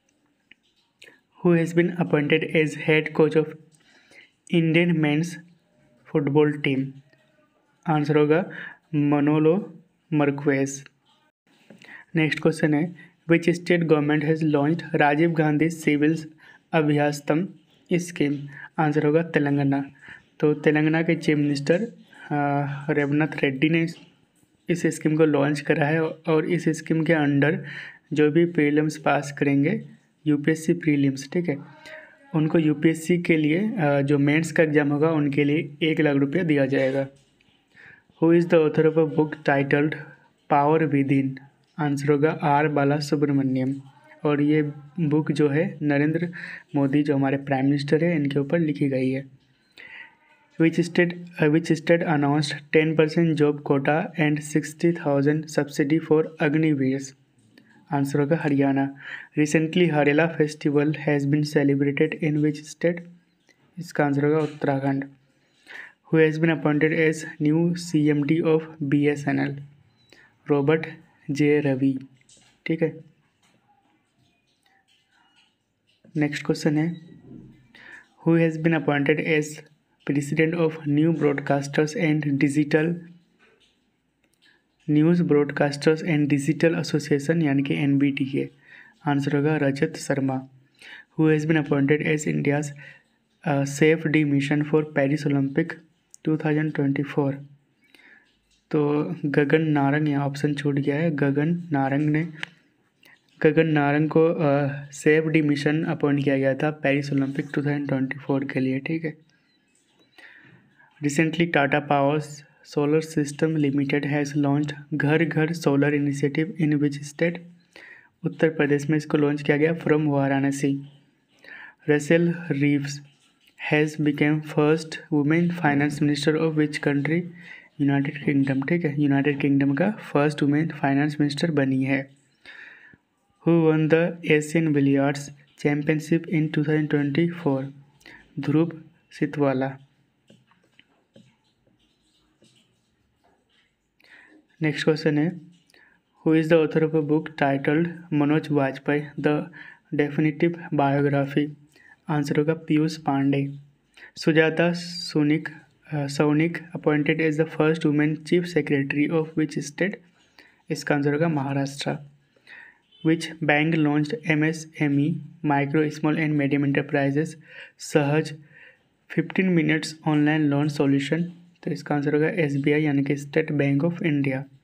Who has been appointed as head coach of Indian men's football team? Answer होगा मनोलो मर्क्वेस। नेक्स्ट क्वेश्चन है, which state government has launched Rajiv Gandhi civils Abhyastham scheme? Answer होगा तेलंगाना। तो तेलंगाना के चीफ मिनिस्टर रेवनाथ रेड्डी ने इस स्कीम को लॉन्च करा है और इस स्कीम के अंडर जो भी प्रीलिम्स पास करेंगे UPSC प्रीलिम्स, ठीक है, उनको UPSC के लिए जो मेंस का एग्ज़ाम होगा उनके लिए 1 लाख रुपया दिया जाएगा। Who is the author of a book titled power within इन? आंसर होगा R बालासुब्रमण्यम। और ये बुक जो है नरेंद्र मोदी जो हमारे प्राइम मिनिस्टर है इनके ऊपर लिखी गई है। Which state announced 10% job quota and 60,000 subsidy for Agniveers? Answer होगा Haryana. Recently Harela festival has been celebrated in which state? इसका आंसर होगा Uttarakhand. Who has been appointed as new CMD of BSNL? Robert J. Ravi. ठीक है। नेक्स्ट क्वेश्चन है, Who has been appointed as president of new broadcasters and digital news broadcasters and digital association यानी कि NBDA? Answer होगा Rajat Sharma. Who has been appointed as India's chef de mission for Paris Olympic 2024? तो गगन नारंग, यहाँ option छूट गया है, गगन नारंग को safe de mission appoint किया गया था पेरिस ओलंपिक 2024 के लिए, ठीक है। Recently, Tata Power Solar System Limited has launched Ghar Ghar solar initiative in which state? Uttar Pradesh में इसको लॉन्च किया गया from Varanasi. Rachel Reeves has become first women finance minister of which country? United Kingdom, ठीक है, यूनाइटेड किंगडम का फर्स्ट वुमेन फाइनेंस मिनिस्टर बनी है। Who won the Asian billiards championship in 2024? Dhruv Sitwala. Next question है, who is the author of a book titled Manoj Vajpayee the definitive biography? Answer होगा Piyush Pandey. Sujata Saunik appointed as the first women chief secretary of which state? इसका answer होगा Maharashtra. Which bank launched MSME micro small and medium enterprises Sahaj 15 minutes online loan solution? तो इसका answer होगा SBI यानी कि state bank of India.